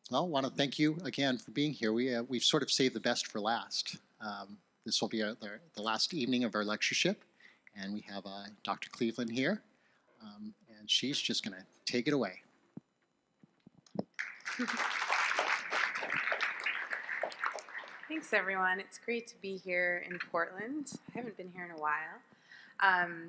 Well, I want to thank you again for being here. We've sort of saved the best for last. This will be the last evening of our lectureship, and we have Dr. Cleveland here, and she's just going to take it away. Thanks, everyone. It's great to be here in Portland. I haven't been here in a while. I'm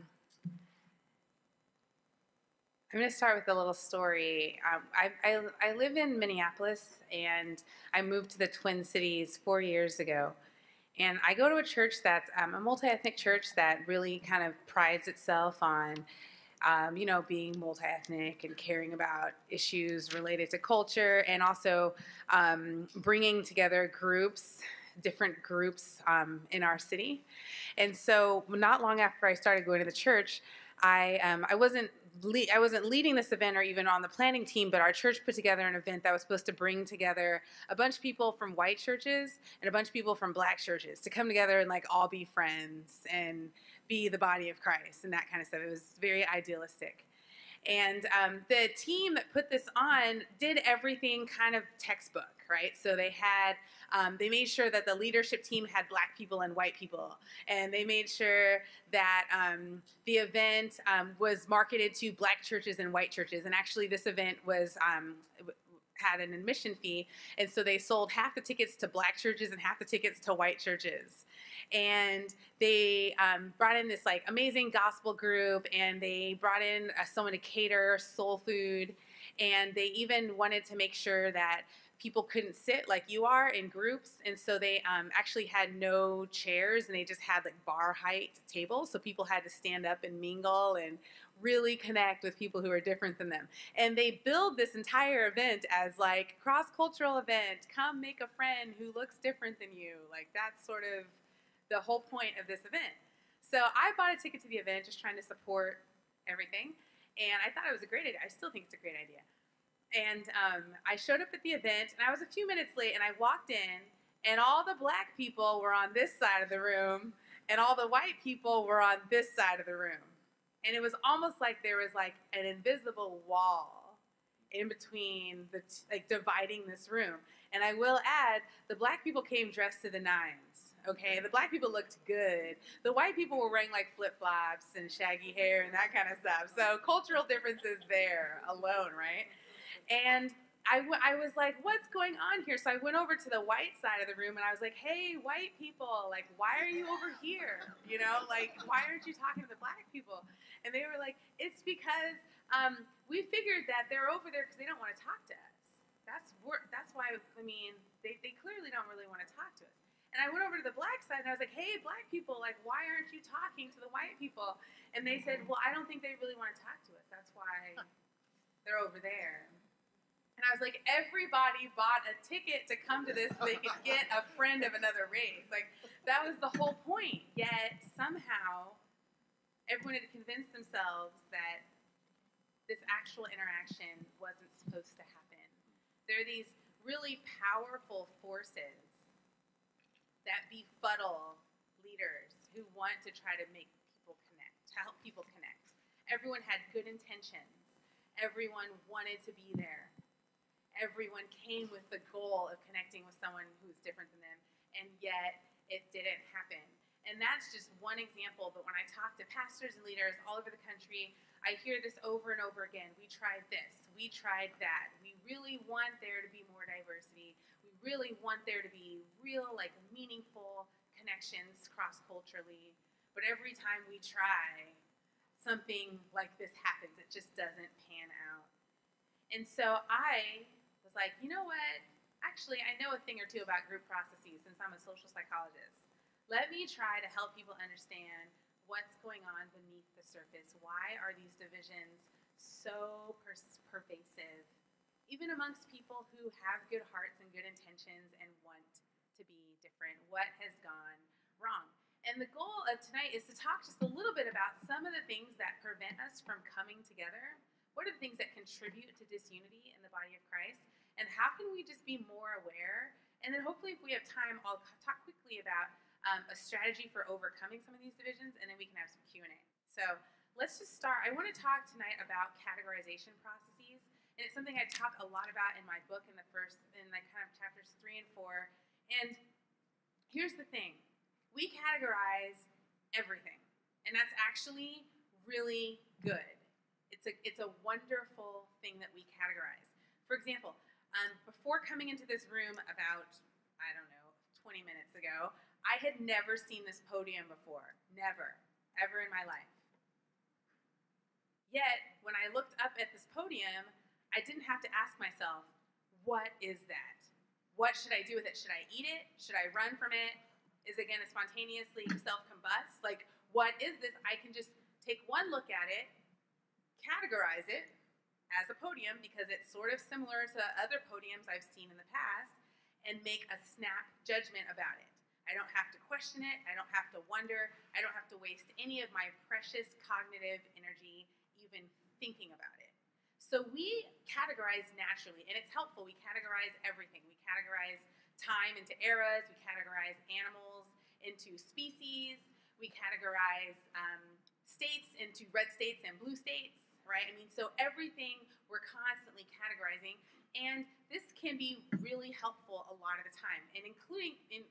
going to start with a little story. I live in Minneapolis, and I moved to the Twin Cities 4 years ago. And I go to a church that's a multi-ethnic church that really kind of prides itself on, being multi-ethnic and caring about issues related to culture, and also bringing together different groups in our city. And so not long after I started going to the church, I wasn't leading this event or even on the planning team, but our church put together an event that was supposed to bring together a bunch of people from white churches and a bunch of people from black churches to come together and all be friends and be the body of Christ and that kind of stuff. It was very idealistic. And the team that put this on did everything kind of textbook, right? So they made sure that the leadership team had black people and white people. And they made sure that the event was marketed to black churches and white churches. And actually this event had an admission fee. And so they sold half the tickets to black churches and half the tickets to white churches. And they brought in this amazing gospel group, and they brought in someone to cater soul food, and they even wanted to make sure that people couldn't sit like you are in groups, and so they actually had no chairs, and they just had bar height tables, so people had to stand up and mingle and really connect with people who are different than them. And they build this entire event as cross-cultural event. Come make a friend who looks different than you. That's sort of the whole point of this event. So I bought a ticket to the event, just trying to support everything. And I thought it was a great idea. I still think it's a great idea. And I showed up at the event, and I was a few minutes late, and I walked in, and all the black people were on this side of the room, and all the white people were on this side of the room. And it was almost like there was an invisible wall in between dividing this room. And I will add, the black people came dressed to the nines. Okay, the black people looked good. The white people were wearing flip-flops and shaggy hair and that kind of stuff. So cultural differences there alone, right? And I was like, what's going on here? So I went over to the white side of the room, and I was like, hey, white people, why are you over here? Why aren't you talking to the black people? And they were like, it's because we figured that they're over there because they don't want to talk to us. That's why, they clearly don't really want to talk to us. And I went over to the black side, and I was like, hey, black people, why aren't you talking to the white people? And they said, well, I don't think they really want to talk to us. That's why they're over there. And I was like, everybody bought a ticket to come to this so they could get a friend of another race. That was the whole point. Yet, somehow, everyone had convinced themselves that this actual interaction wasn't supposed to happen. There are these really powerful forces that befuddle leaders who want to try to make people connect, to help people connect. Everyone had good intentions. Everyone wanted to be there. Everyone came with the goal of connecting with someone who's different than them, and yet it didn't happen. And that's just one example, but when I talk to pastors and leaders all over the country, I hear this over and over again. We tried this. We tried that. We really want there to be more diversity. We really want there to be real, meaningful connections cross-culturally. But every time we try, something like this happens. It just doesn't pan out. And so I was like, you know what? Actually, I know a thing or two about group processes since I'm a social psychologist. Let me try to help people understand what's going on beneath the surface. Why are these divisions so pervasive, even amongst people who have good hearts and good intentions and want to be different? What has gone wrong? And the goal of tonight is to talk just a little bit about some of the things that prevent us from coming together. What are the things that contribute to disunity in the body of Christ? And how can we just be more aware? And then hopefully if we have time, I'll talk quickly about a strategy for overcoming some of these divisions, and then we can have some Q&A. So let's just start. I want to talk tonight about categorization processes And it's something I talk a lot about in my book in like kind of chapters 3 and 4. And here's the thing. We categorize everything. And that's actually really good. It's a wonderful thing that we categorize. For example, before coming into this room about, 20 minutes ago, I had never seen this podium before. Never. Ever in my life. Yet, when I looked up at this podium, I didn't have to ask myself, what is that? What should I do with it? Should I eat it? Should I run from it? Is it going to spontaneously self-combust? Like, what is this? I can just take one look at it, categorize it as a podium because it's sort of similar to other podiums I've seen in the past, and make a snap judgment about it. I don't have to question it. I don't have to wonder. I don't have to waste any of my precious cognitive energy even thinking about it. So we categorize naturally, and it's helpful. We categorize everything. We categorize time into eras. We categorize animals into species. We categorize states into red states and blue states, right? I mean, so everything we're constantly categorizing, and this can be really helpful a lot of the time, and including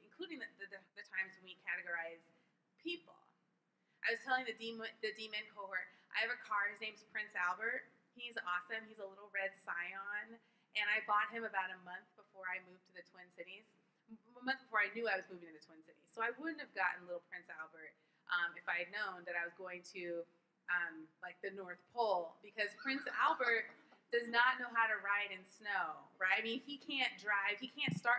the times when we categorize people. I was telling the D-Men cohort, I have a car. His name's Prince Albert. He's awesome. He's a little red Scion, and I bought him about a month before I moved to the Twin Cities. A month before I knew I was moving to the Twin Cities. So I wouldn't have gotten little Prince Albert if I had known that I was going to like the North Pole, because Prince Albert does not know how to ride in snow, right? I mean, he can't drive, he can't stop.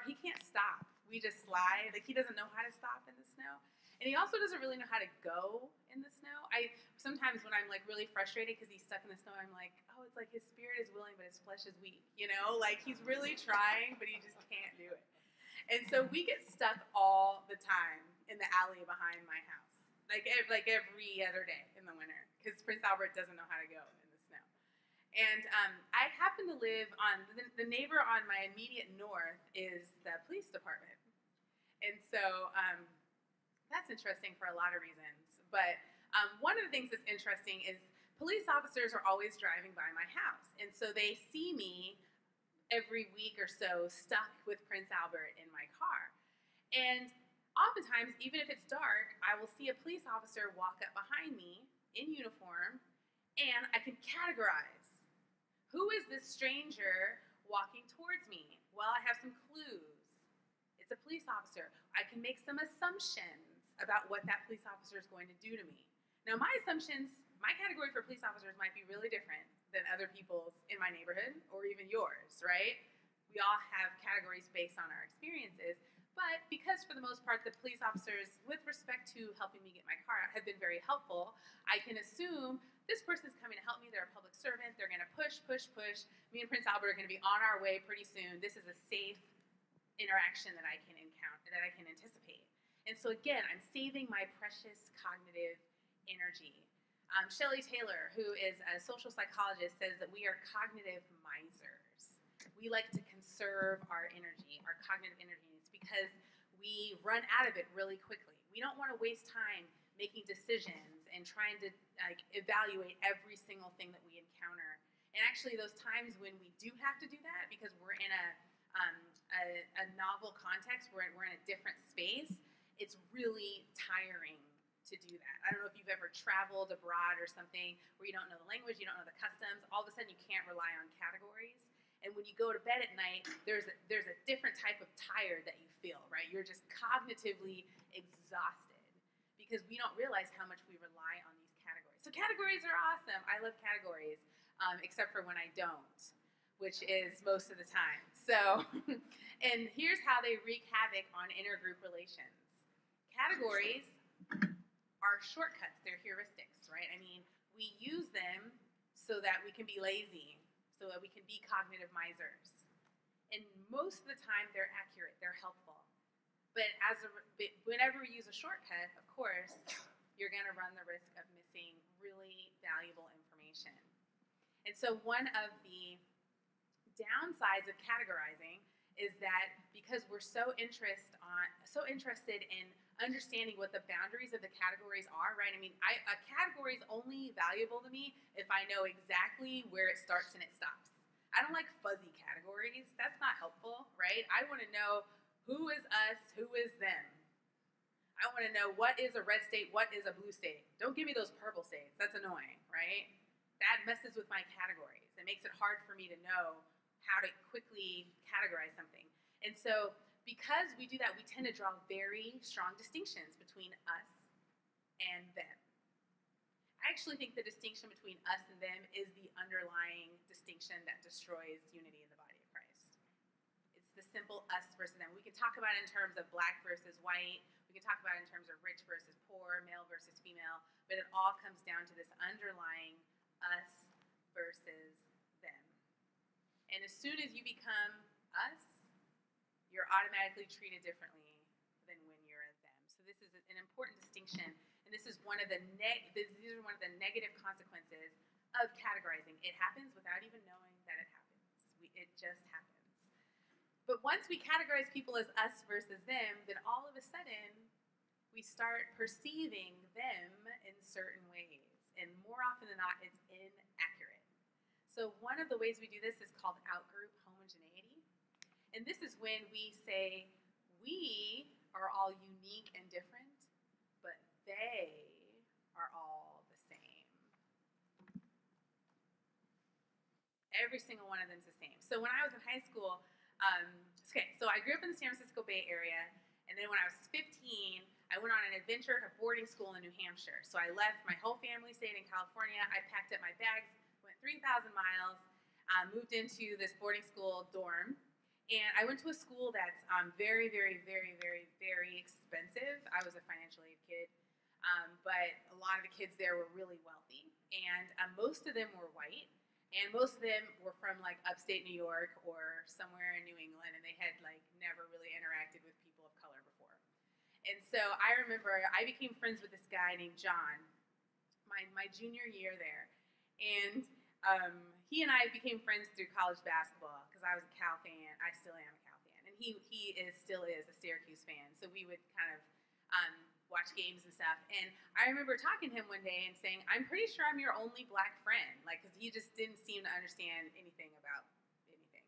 We just slide. Like, he doesn't know how to stop in the snow. And he also doesn't really know how to go in the snow. Sometimes when I'm like really frustrated because he's stuck in the snow, I'm like, oh, it's like his spirit is willing, but his flesh is weak, you know? Like, he's really trying, but he just can't do it. And so we get stuck all the time in the alley behind my house, like every other day in the winter, because Prince Albert doesn't know how to go in the snow. And I happen to live on, the neighbor on my immediate north is the police department. And so that's interesting for a lot of reasons. But one of the things that's interesting is police officers are always driving by my house. And so they see me every week or so stuck with Prince Albert in my car. And oftentimes, even if it's dark, I will see a police officer walk up behind me in uniform, and I can categorize. Who is this stranger walking towards me? Well, I have some clues. It's a police officer. I can make some assumptions about what that police officer is going to do to me. Now, my assumptions, my category for police officers might be really different than other people's in my neighborhood or even yours, right? We all have categories based on our experiences, but because for the most part the police officers, with respect to helping me get my car out, have been very helpful, I can assume this person's coming to help me. They're a public servant. They're going to push. Me and Prince Albert are going to be on our way pretty soon. This is a safe interaction that I can encounter, that I can anticipate. And so again, I'm saving my precious cognitive energy. Shelley Taylor, who is a social psychologist, says that we are cognitive misers. We like to conserve our energy, our cognitive energies, because we run out of it really quickly. We don't want to waste time making decisions and trying to evaluate every single thing that we encounter. And actually, those times when we do have to do that, because we're in a novel context, we're in a different space, it's really tiring to do that. I don't know if you've ever traveled abroad or something where you don't know the language, you don't know the customs. All of a sudden, you can't rely on categories. And when you go to bed at night, there's a different type of tired that you feel, right? You're just cognitively exhausted because we don't realize how much we rely on these categories. So categories are awesome. I love categories, except for when I don't, which is most of the time. So, and here's how they wreak havoc on intergroup relations. Categories are shortcuts. They're heuristics, right? I mean, we use them so that we can be lazy, so that we can be cognitive misers. And most of the time, they're accurate. They're helpful. But whenever we use a shortcut, of course, you're going to run the risk of missing really valuable information. And so one of the downsides of categorizing is that because we're so interested in understanding what the boundaries of the categories are, right? I mean, a category is only valuable to me if I know exactly where it starts and it stops. I don't like fuzzy categories. That's not helpful, right? I want to know who is us, who is them. I want to know what is a red state, what is a blue state. Don't give me those purple states. That's annoying, right? That messes with my categories. It makes it hard for me to know how to quickly categorize something. And so because we do that, we tend to draw very strong distinctions between us and them. I actually think the distinction between us and them is the underlying distinction that destroys unity in the body of Christ. It's the simple us versus them. We can talk about it in terms of black versus white. We can talk about it in terms of rich versus poor, male versus female. But it all comes down to this underlying us versus them. And as soon as you become us, you're automatically treated differently than when you're a them. So this is an important distinction. And this is one of the these are one of the negative consequences of categorizing. It happens without even knowing that it happens. It just happens. But once we categorize people as us versus them, then all of a sudden we start perceiving them in certain ways. And more often than not, it's inaccurate. So one of the ways we do this is called outgroup homogeneity. And this is when we say we are all unique and different, but they are all the same. Every single one of them is the same. So when I was in high school, so I grew up in the San Francisco Bay Area, and then when I was 15, I went on an adventure to boarding school in New Hampshire. So I left, my whole family stayed in California. I packed up my bags, went 3,000 miles, moved into this boarding school dorm. And I went to a school that's very, very, very, very, very expensive. I was a financial aid kid, but a lot of the kids there were really wealthy. And most of them were white. And most of them were from like upstate New York or somewhere in New England. And they had like never really interacted with people of color before. And so I remember I became friends with this guy named John my junior year there. And he and I became friends through college basketball because I was a Cal fan. I still am a Cal fan. And he still is a Syracuse fan. So we would kind of watch games and stuff. And I remember talking to him one day and saying, I'm pretty sure I'm your only black friend. Like, because he just didn't seem to understand anything about anything.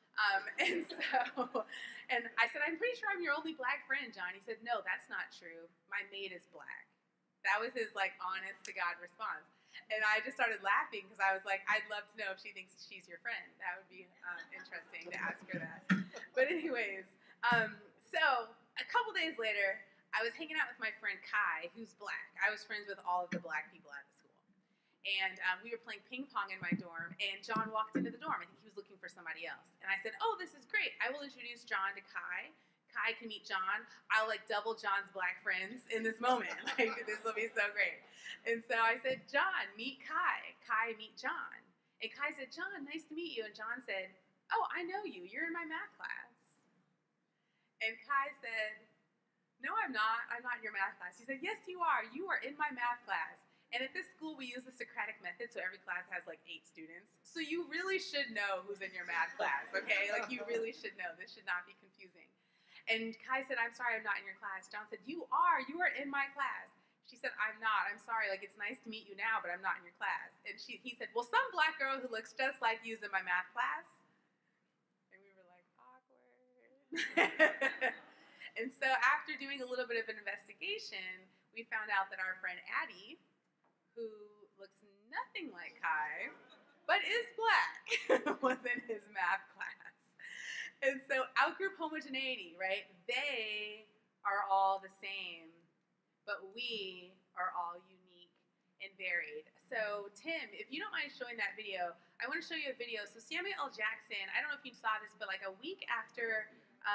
And I said, I'm pretty sure I'm your only black friend, John. He said, no, that's not true. My mate is black. That was his, like, honest to God response. And I just started laughing because I was like, I'd love to know if she thinks she's your friend. That would be interesting to ask her that. But anyways, so a couple days later, I was hanging out with my friend Kai, who's black. I was friends with all of the black people at the school. And we were playing ping pong in my dorm, and John walked into the dorm. I think he was looking for somebody else. And I said, oh, this is great. I will introduce John to Kai. Kai can meet John. I'll like double John's black friends in this moment. Like, this will be so great. And so I said, John, meet Kai. Kai, meet John. And Kai said, John, nice to meet you. And John said, oh, I know you. You're in my math class. And Kai said, no, I'm not. I'm not in your math class. He said, yes, you are. You are in my math class. And at this school, we use the Socratic method, so every class has like 8 students. So you really should know who's in your math class, okay? Like, you really should know. This should not be confusing. And Kai said, I'm sorry, I'm not in your class. John said, you are in my class. She said, I'm not. I'm sorry. Like, it's nice to meet you now, but I'm not in your class. And he said, well, some black girl who looks just like you is in my math class. And we were like, awkward. And so after doing a little bit of an investigation, we found out that our friend Addie, who looks nothing like Kai, but is black, was in his math class. And so outgroup homogeneity, right? They are all the same, but we are all unique and varied. So Tim, if you don't mind showing that video, I want to show you a video. So Samuel L. Jackson, I don't know if you saw this, but like a week after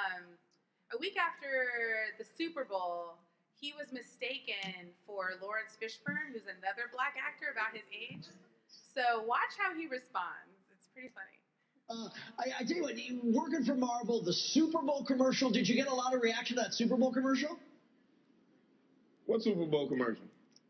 the Super Bowl, he was mistaken for Lawrence Fishburne, who's another black actor about his age. So watch how he responds. It's pretty funny. I tell you what, working for Marvel, the Super Bowl commercial, did you get a lot of reaction to that Super Bowl commercial? What Super Bowl commercial?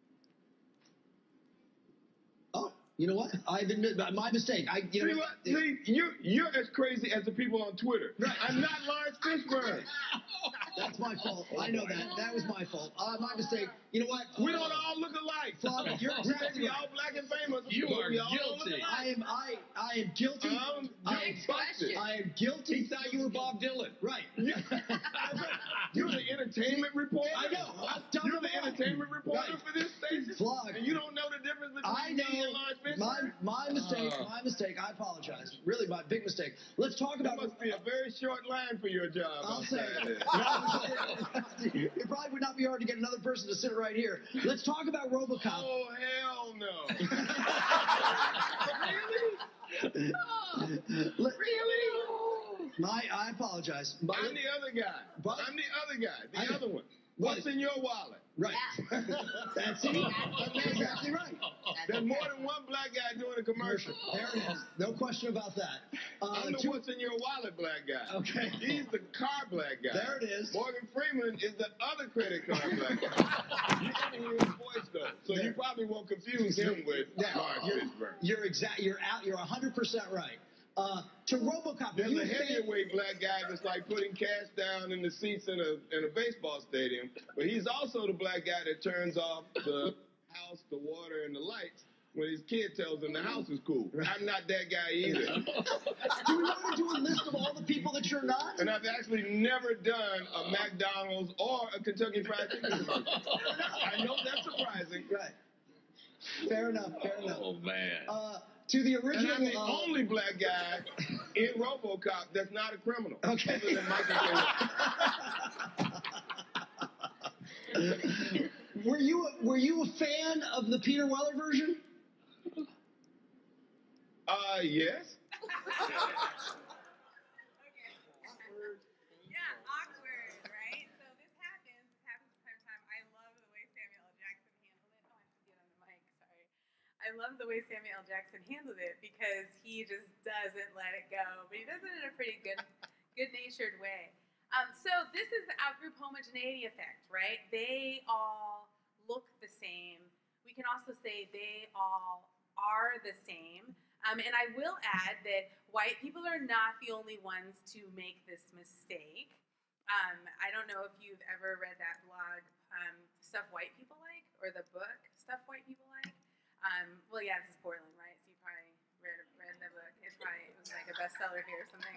Oh, you know what? I've admitted my mistake. See, you're as crazy as the people on Twitter. Right. I'm not Lawrence Fishburne. That's my fault. I know that. That was my fault. My mistake. You know what? We don't all look alike. Father, you're We may exactly be right. all black and famous. You but are we all don't look guilty. alike. I am guilty. Next question. I am guilty. He thought you were Bob Dylan. Right. You're the entertainment reporter. I know. I'm dumb You're the wrong. entertainment reporter Right. for this station. Vlog. And you don't know the difference between I me and know. Lawrence Fishburne? My mistake. My mistake. I apologize. Really, my big mistake. Let's talk That about. must be a very short line for your job. I'll I'm say saying. it probably would not be hard to get another person to sit right here. Let's talk about RoboCop. Oh, hell no. Really? I apologize. But I'm the other guy. But- I'm the other guy. The I- other one. What? What's in your wallet? Right. That's it. That's exactly right. There's more than one black guy doing a commercial. There it is. No question about that. I'm the what's in your wallet black guy. Okay. He's the car black guy. There it is. Morgan Freeman is the other credit card black guy. You can hear his voice though, so you probably won't confuse him with Lawrence Fishburne. You're 100% right. To RoboCop, There's you a think- heavyweight black guy that's like putting cash down in the seats in a baseball stadium, but he's also the black guy that turns off the house, the water, and the lights when his kid tells him the house is cool. I'm not that guy either. Do we want to do a list of all the people that you're not? And I've actually never done a McDonald's or a Kentucky Fried Chicken commercial. I know that's surprising. Right. Fair enough. Fair enough. Oh, man. To the And original. I'm the only black guy in RoboCop that's not a criminal. Okay. Other than Michael Caine. Were you a fan of the Peter Weller version? Yes. Yeah, awkward, right? So this happens from time to time. I love the way Samuel L. Jackson handled it. Oh, I have to get on the mic, sorry. I love the way Samuel L. Jackson handled it because he just doesn't let it go, but he does it in a pretty good-natured way. So this is the outgroup homogeneity effect, right? They all look the same. We can also say they all are the same. And I will add that white people are not the only ones to make this mistake. I don't know if you've ever read that blog, Stuff White People Like, or the book, Stuff White People Like. Well, yeah, this is Portland, right? So you probably read the book. It was like a bestseller here or something.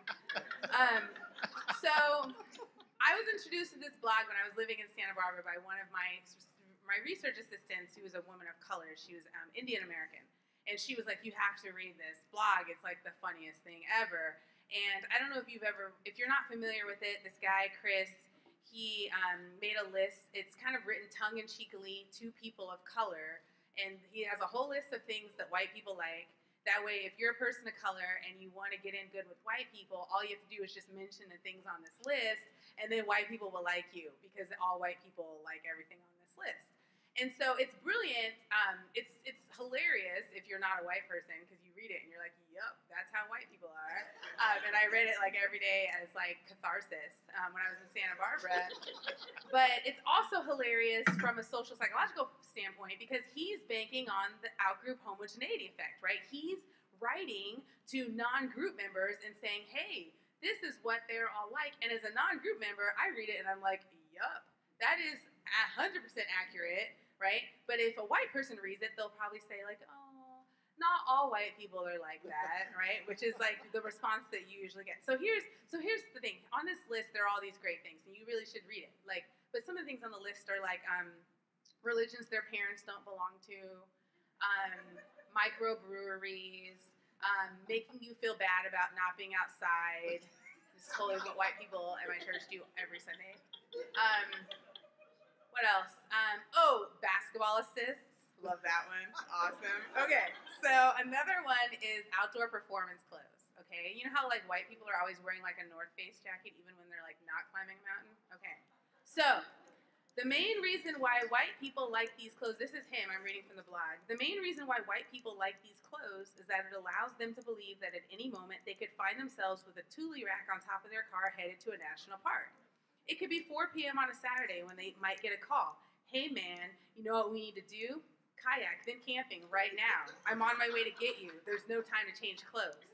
So I was introduced to this blog when I was living in Santa Barbara by one of my research assistants who was a woman of color. She was Indian American. And she was like, you have to read this blog. It's like the funniest thing ever. And I don't know if you're not familiar with it, this guy, Chris, he made a list. It's kind of written tongue-in-cheekily to people of color. And he has a whole list of things that white people like. That way, if you're a person of color and you want to get in good with white people, all you have to do is just mention the things on this list, and then white people will like you because all white people like everything on this list. And so it's brilliant. It's hilarious if you're not a white person because you read it and you're like, yup, that's how white people are. And I read it like every day as like catharsis when I was in Santa Barbara. But it's also hilarious from a social psychological standpoint because he's banking on the outgroup homogeneity effect, right? He's writing to non-group members and saying, hey, this is what they're all like. And as a non-group member, I read it and I'm like, yup, that is 100% accurate. Right? But if a white person reads it, they'll probably say like, oh, not all white people are like that, right? Which is like the response that you usually get. So here's the thing. On this list, there are all these great things, and you really should read it. Like, but some of the things on the list are like religions their parents don't belong to, microbreweries, making you feel bad about not being outside. This is totally what white people at my church do every Sunday. What else? Basketball assists. Love that one. Awesome. Okay, so another one is outdoor performance clothes. Okay, you know how like white people are always wearing like a North Face jacket even when they're like not climbing a mountain? Okay, so the main reason why white people like these clothes, this is him, I'm reading from the blog. The main reason why white people like these clothes is that it allows them to believe that at any moment they could find themselves with a Thule rack on top of their car headed to a national park. It could be 4 p.m. on a Saturday when they might get a call. Hey man, you know what we need to do? Kayak, then camping right now. I'm on my way to get you. There's no time to change clothes.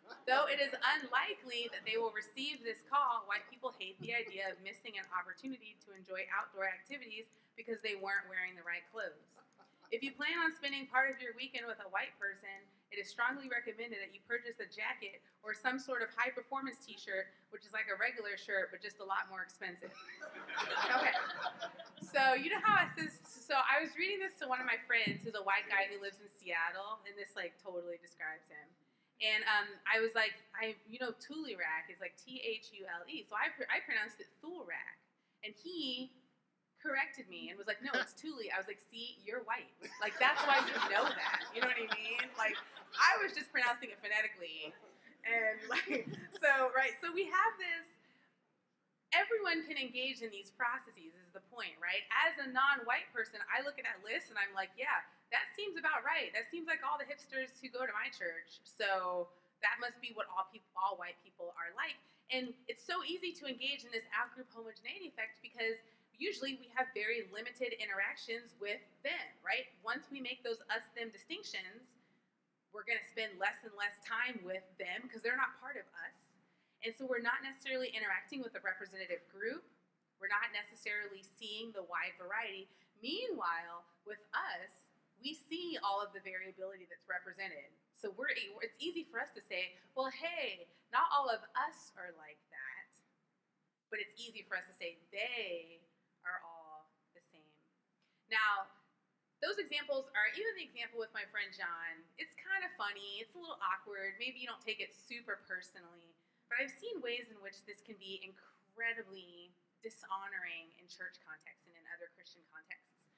Though it is unlikely that they will receive this call, white people hate the idea of missing an opportunity to enjoy outdoor activities because they weren't wearing the right clothes. If you plan on spending part of your weekend with a white person, it is strongly recommended that you purchase a jacket or some sort of high-performance t-shirt, which is like a regular shirt, but just a lot more expensive. Okay. So you know how I was reading this to one of my friends who's a white guy who lives in Seattle, and this like totally describes him. And I was like, Thule rack is like Thule. So I pronounced it Thule rack. And he corrected me and was like, no, it's Thule. I was like, see, you're white. Like, that's why you know that. You know what I mean? Like, I was just pronouncing it phonetically. And like, so we have this, everyone can engage in these processes is the point, right? As a non-white person, I look at that list and I'm like, yeah, that seems about right. That seems like all the hipsters who go to my church. So that must be what all white people are like. And it's so easy to engage in this out-group homogeneity effect because usually we have very limited interactions with them, right? Once we make those us-them distinctions, we're going to spend less and less time with them because they're not part of us. And so we're not necessarily interacting with a representative group. We're not necessarily seeing the wide variety. Meanwhile, with us, we see all of the variability that's represented. So it's easy for us to say, well, hey, not all of us are like that. But it's easy for us to say they are all the same. Now, those examples are, even the example with my friend John, it's kind of funny, it's a little awkward, maybe you don't take it super personally, but I've seen ways in which this can be incredibly dishonoring in church contexts and in other Christian contexts.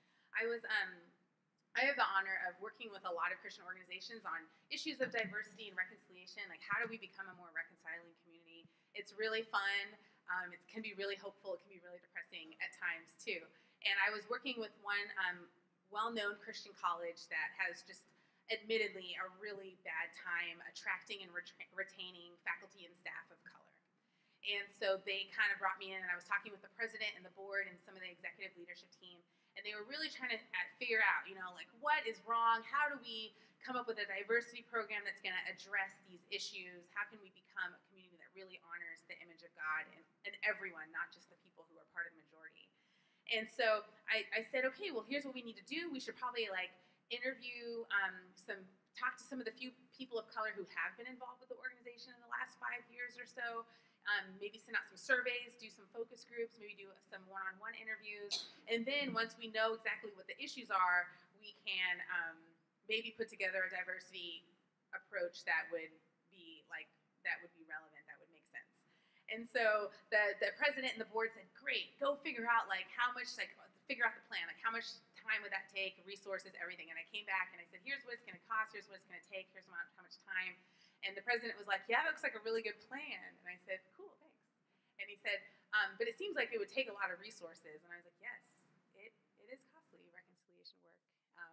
I have the honor of working with a lot of Christian organizations on issues of diversity and reconciliation, like how do we become a more reconciling community. It's really fun. It can be really hopeful. It can be really depressing at times too. And I was working with one well-known Christian college that has just admittedly a really bad time attracting and retaining faculty and staff of color. And so they kind of brought me in, and I was talking with the president and the board and some of the executive leadership team, and they were really trying to figure out, like what is wrong? How do we come up with a diversity program that's going to address these issues? How can we become a community that really honors the image of God and everyone, not just the people who are part of the majority? And so I said, okay, well, here's what we need to do. We should probably interview talk to some of the few people of color who have been involved with the organization in the last 5 years or so. Maybe send out some surveys, do some focus groups, maybe do some one-on-one interviews. And then once we know exactly what the issues are, we can maybe put together a diversity approach that would be relevant, that would make sense. And so the president and the board said, great, go figure out figure out the plan, how much time would that take, resources, everything. And I came back and I said, here's what it's going to cost, here's what it's going to take, here's how much time. And the president was like, yeah, that looks like a really good plan. And I said, cool, thanks. And he said, but it seems like it would take a lot of resources. And I was like, yes, it is costly, reconciliation work.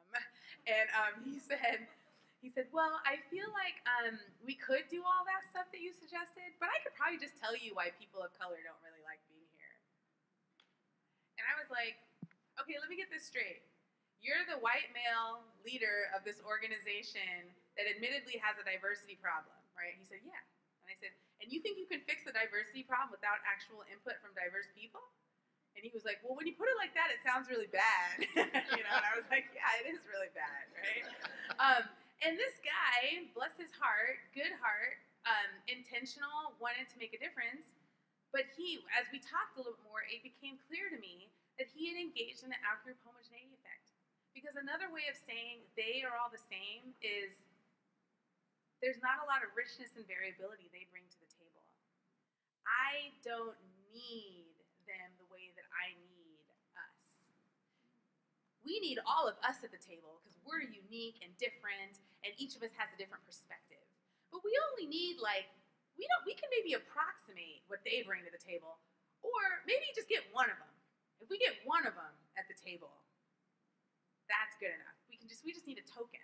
He said, well, I feel like we could do all that stuff that you suggested, but I could probably just tell you why people of color don't really like being here. And I was like, okay, let me get this straight. You're the white male leader of this organization that admittedly has a diversity problem, right? He said, yeah. And I said, and you think you can fix the diversity problem without actual input from diverse people? And he was like, well, when you put it like that, it sounds really bad. And I was like, yeah, it is really bad, right? And this guy, bless his heart, good heart, intentional, wanted to make a difference. But as we talked a little bit more, it became clear to me that he had engaged in the out-group homogeneity effect. Because another way of saying they are all the same is there's not a lot of richness and variability they bring to the table. I don't need them the way that I need us. We need all of us at the table because we're unique and different, and each of us has a different perspective. But we only need we can maybe approximate what they bring to the table, or maybe just get one of them. If we get one of them at the table, that's good enough. We just need a token.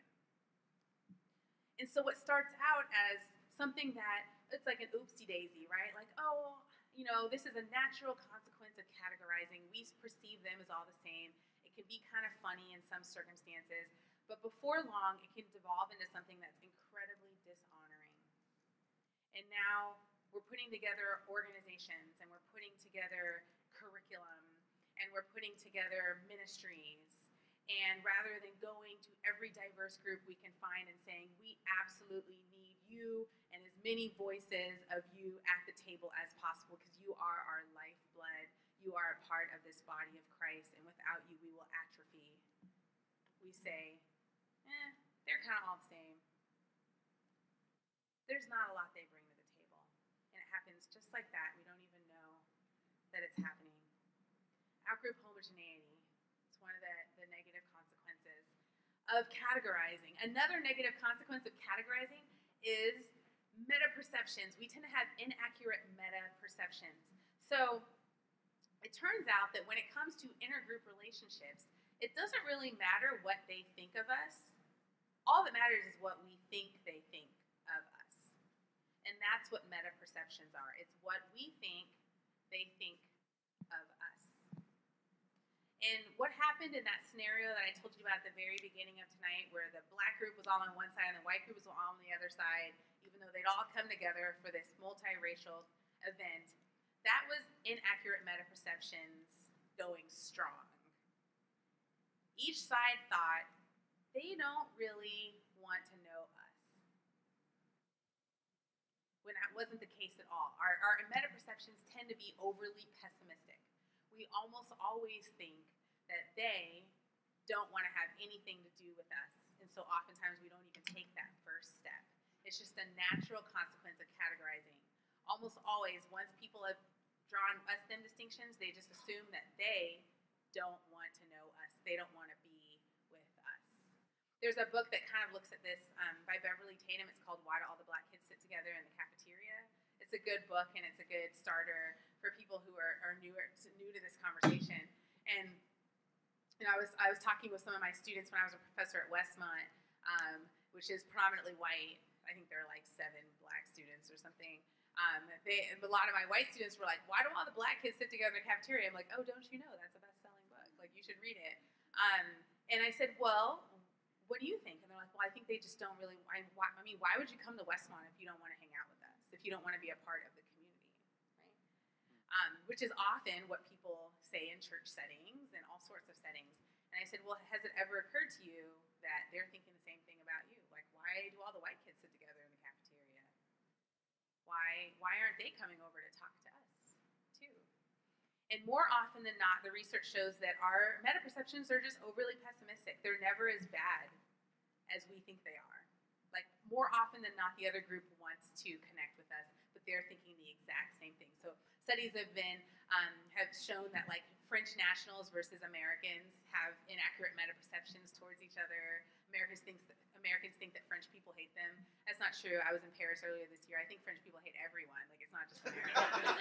And so what starts out as something that, it's like an oopsie daisy, right? Like, oh, this is a natural consequence of categorizing. We perceive them as all the same. It can be kind of funny in some circumstances, but before long, it can devolve into something that's incredibly dishonoring. And now we're putting together organizations, and we're putting together curriculum, and we're putting together ministries. And rather than going to every diverse group we can find and saying, we absolutely need you and as many voices of you at the table as possible, because you are our lifeblood. You are a part of this body of Christ, and without you, we will atrophy. We say, they're kind of all the same. There's not a lot they bring to the table. And it happens just like that. We don't even know that it's happening. Outgroup homogeneity. It's one of the negative consequences of categorizing. Another negative consequence of categorizing is meta-perceptions. We tend to have inaccurate meta-perceptions. So it turns out that when it comes to intergroup relationships, it doesn't really matter what they think of us. All that matters is what we think they think of us. And that's what meta-perceptions are. It's what we think they think of us. And what happened in that scenario that I told you about at the very beginning of tonight, where the black group was all on one side and the white group was all on the other side, even though they'd all come together for this multiracial event, that was inaccurate meta-perceptions going strong. Each side thought, they don't really want to know us. When that wasn't the case at all. Our meta-perceptions tend to be overly pessimistic. We almost always think that they don't want to have anything to do with us. And so oftentimes we don't even take that first step. It's just a natural consequence of categorizing. Almost always, once people have drawn us-them distinctions, they just assume that they don't want to know us. They don't want to be with us. There's a book that kind of looks at this by Beverly Tatum. It's called Why Do All the Black Kids Sit Together in the Cafeteria? It's a good book, and it's a good starter for people who are new to this conversation. And I was talking with some of my students when I was a professor at Westmont, which is predominantly white. I think there are like 7 black students or something. A lot of my white students were like, why do all the black kids sit together in the cafeteria? I'm like, oh, don't you know that's a best-selling book? Like, you should read it. And I said, well, what do you think? And they're like, well, I think they just don't really, why would you come to Westmont if you don't want to hang out with us, if you don't want to be a part of the community, right? Which is often what people say in church settings and all sorts of settings. And I said, well, has it ever occurred to you that they're thinking the same thing about you? Like, why do all the white kids sit together in the cafeteria? Why aren't they coming over to talk to us, too? And more often than not, the research shows that our meta-perceptions are just overly pessimistic. They're never as bad as we think they are. Like, more often than not, the other group wants to connect with us, but they're thinking the exact same thing. So studies have shown that, like, French nationals versus Americans have inaccurate meta-perceptions towards each other. Americans think that French people hate them. That's not true. I was in Paris earlier this year. I think French people hate everyone. Like, it's not just Americans.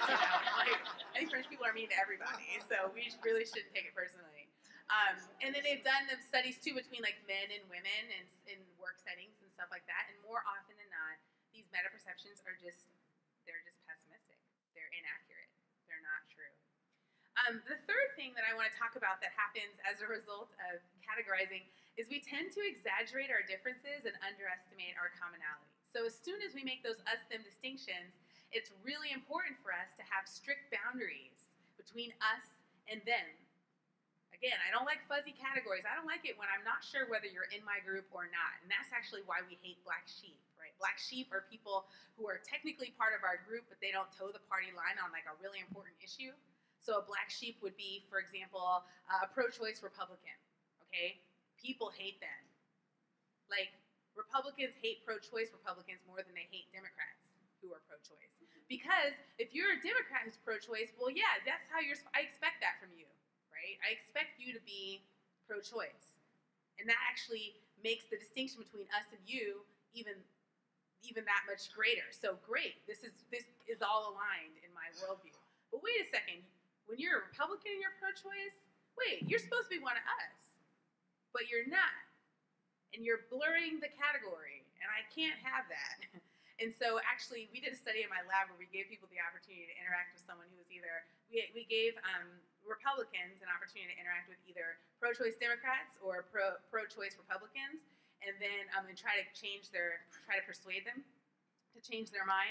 I think French people are mean to everybody, so we really shouldn't take it personally. And then they've done the studies, too, between, like, men and women and in work settings and stuff like that. And more often than not, these meta-perceptions are they're just pessimistic. They're inaccurate. They're not true. The third thing that I want to talk about that happens as a result of categorizing is we tend to exaggerate our differences and underestimate our commonalities. So as soon as we make those us-them distinctions, it's really important for us to have strict boundaries between us and them. Again, I don't like fuzzy categories. I don't like it when I'm not sure whether you're in my group or not. And that's actually why we hate black sheep, right? Black sheep are people who are technically part of our group, but they don't toe the party line on, like, a really important issue. So a black sheep would be, for example, a pro-choice Republican, okay? People hate them. Like, Republicans hate pro-choice Republicans more than they hate Democrats who are pro-choice. Because if you're a Democrat who's pro-choice, well, yeah, that's how I expect that from you, right? I expect you to be pro-choice. And that actually makes the distinction between us and you even that much greater. So great, this is all aligned in my worldview. But wait a second. When you're a Republican and you're pro-choice, wait, you're supposed to be one of us, but you're not. And you're blurring the category, and I can't have that. And so actually, we did a study in my lab where we gave people the opportunity to interact with someone who was either, we gave Republicans an opportunity to interact with either pro-choice Democrats or pro-choice Republicans, and then and try to persuade them to change their mind.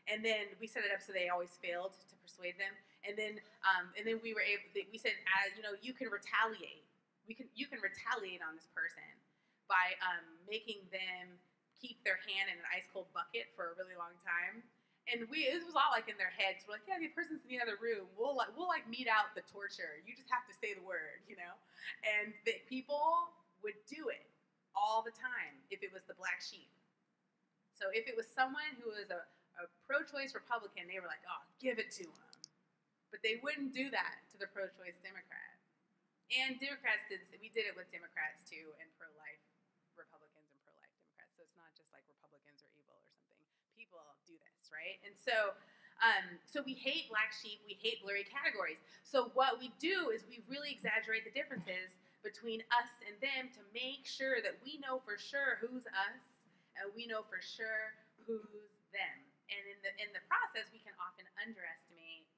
And then we set it up so they always failed to persuade them. And then we were able. We said, you can retaliate. You can retaliate on this person by making them keep their hand in an ice cold bucket for a really long time. And it was all like in their heads. We're like, yeah, the person's in the other room. We'll meet out the torture. You just have to say the word, And the people would do it all the time if it was the black sheep. So if it was someone who was a pro-choice Republican, they were like, oh, give it to them. But they wouldn't do that to the pro-choice Democrat. And Democrats did this. We did it with Democrats too, and pro-life Republicans and pro-life Democrats. So it's not just like Republicans are evil or something. People do this, right? And so we hate black sheep. We hate blurry categories. So what we do is we really exaggerate the differences between us and them to make sure that we know for sure who's us and we know for sure who's them. And in the process, we can often underestimate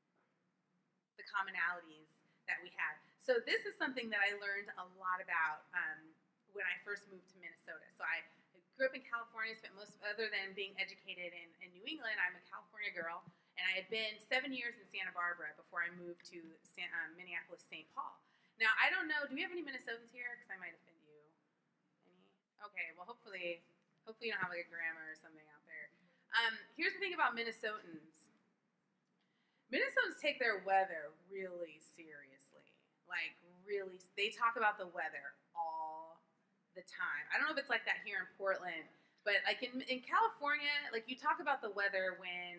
the commonalities that we have. So this is something that I learned a lot about when I first moved to Minnesota. So I grew up in California, spent most, other than being educated in New England, I'm a California girl, and I had been 7 years in Santa Barbara before I moved to Minneapolis, St. Paul. Now, I don't know, do we have any Minnesotans here? Because I might offend you. Any? Okay, well, hopefully you don't have like a grammar or something out there. Here's the thing about Minnesotans. Minnesotans take their weather really seriously. Like, really, they talk about the weather all the time. I don't know if it's like that here in Portland, but like in California, like you talk about the weather when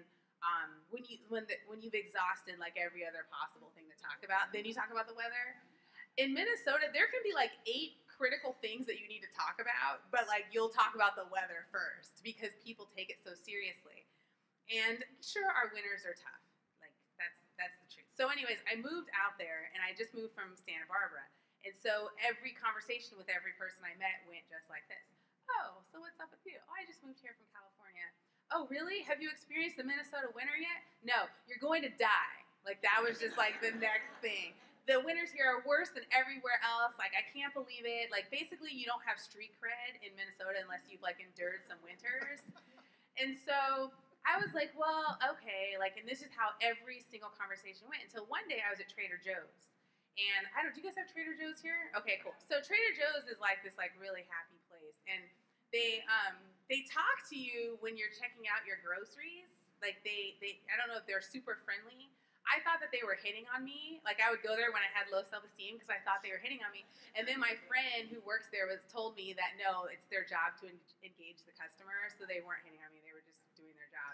you've exhausted like every other possible thing to talk about, then you talk about the weather. In Minnesota, there can be like 8 critical things that you need to talk about, but like you'll talk about the weather first because people take it so seriously. And sure, our winters are tough. Like that's the truth. So anyways, I moved out there and I just moved from Santa Barbara. And so every conversation with every person I met went just like this. Oh, so what's up with you? Oh, I just moved here from California. Oh, really? Have you experienced the Minnesota winter yet? No, you're going to die. Like that was just like the next thing. The winters here are worse than everywhere else. Like, I can't believe it. Like, basically, you don't have street cred in Minnesota unless you've, like, endured some winters. And so I was like, well, okay. Like, and this is how every single conversation went. Until one day I was at Trader Joe's. And I don't, do you guys have Trader Joe's here? Okay, cool. So Trader Joe's is, like, this, like, really happy place. And they talk to you when you're checking out your groceries. Like, they I don't know if they're super friendly. I thought that they were hitting on me. Like, I would go there when I had low self-esteem because I thought they were hitting on me. And then my friend who works there told me that, no, it's their job to engage the customer, so they weren't hitting on me. They were just doing their job.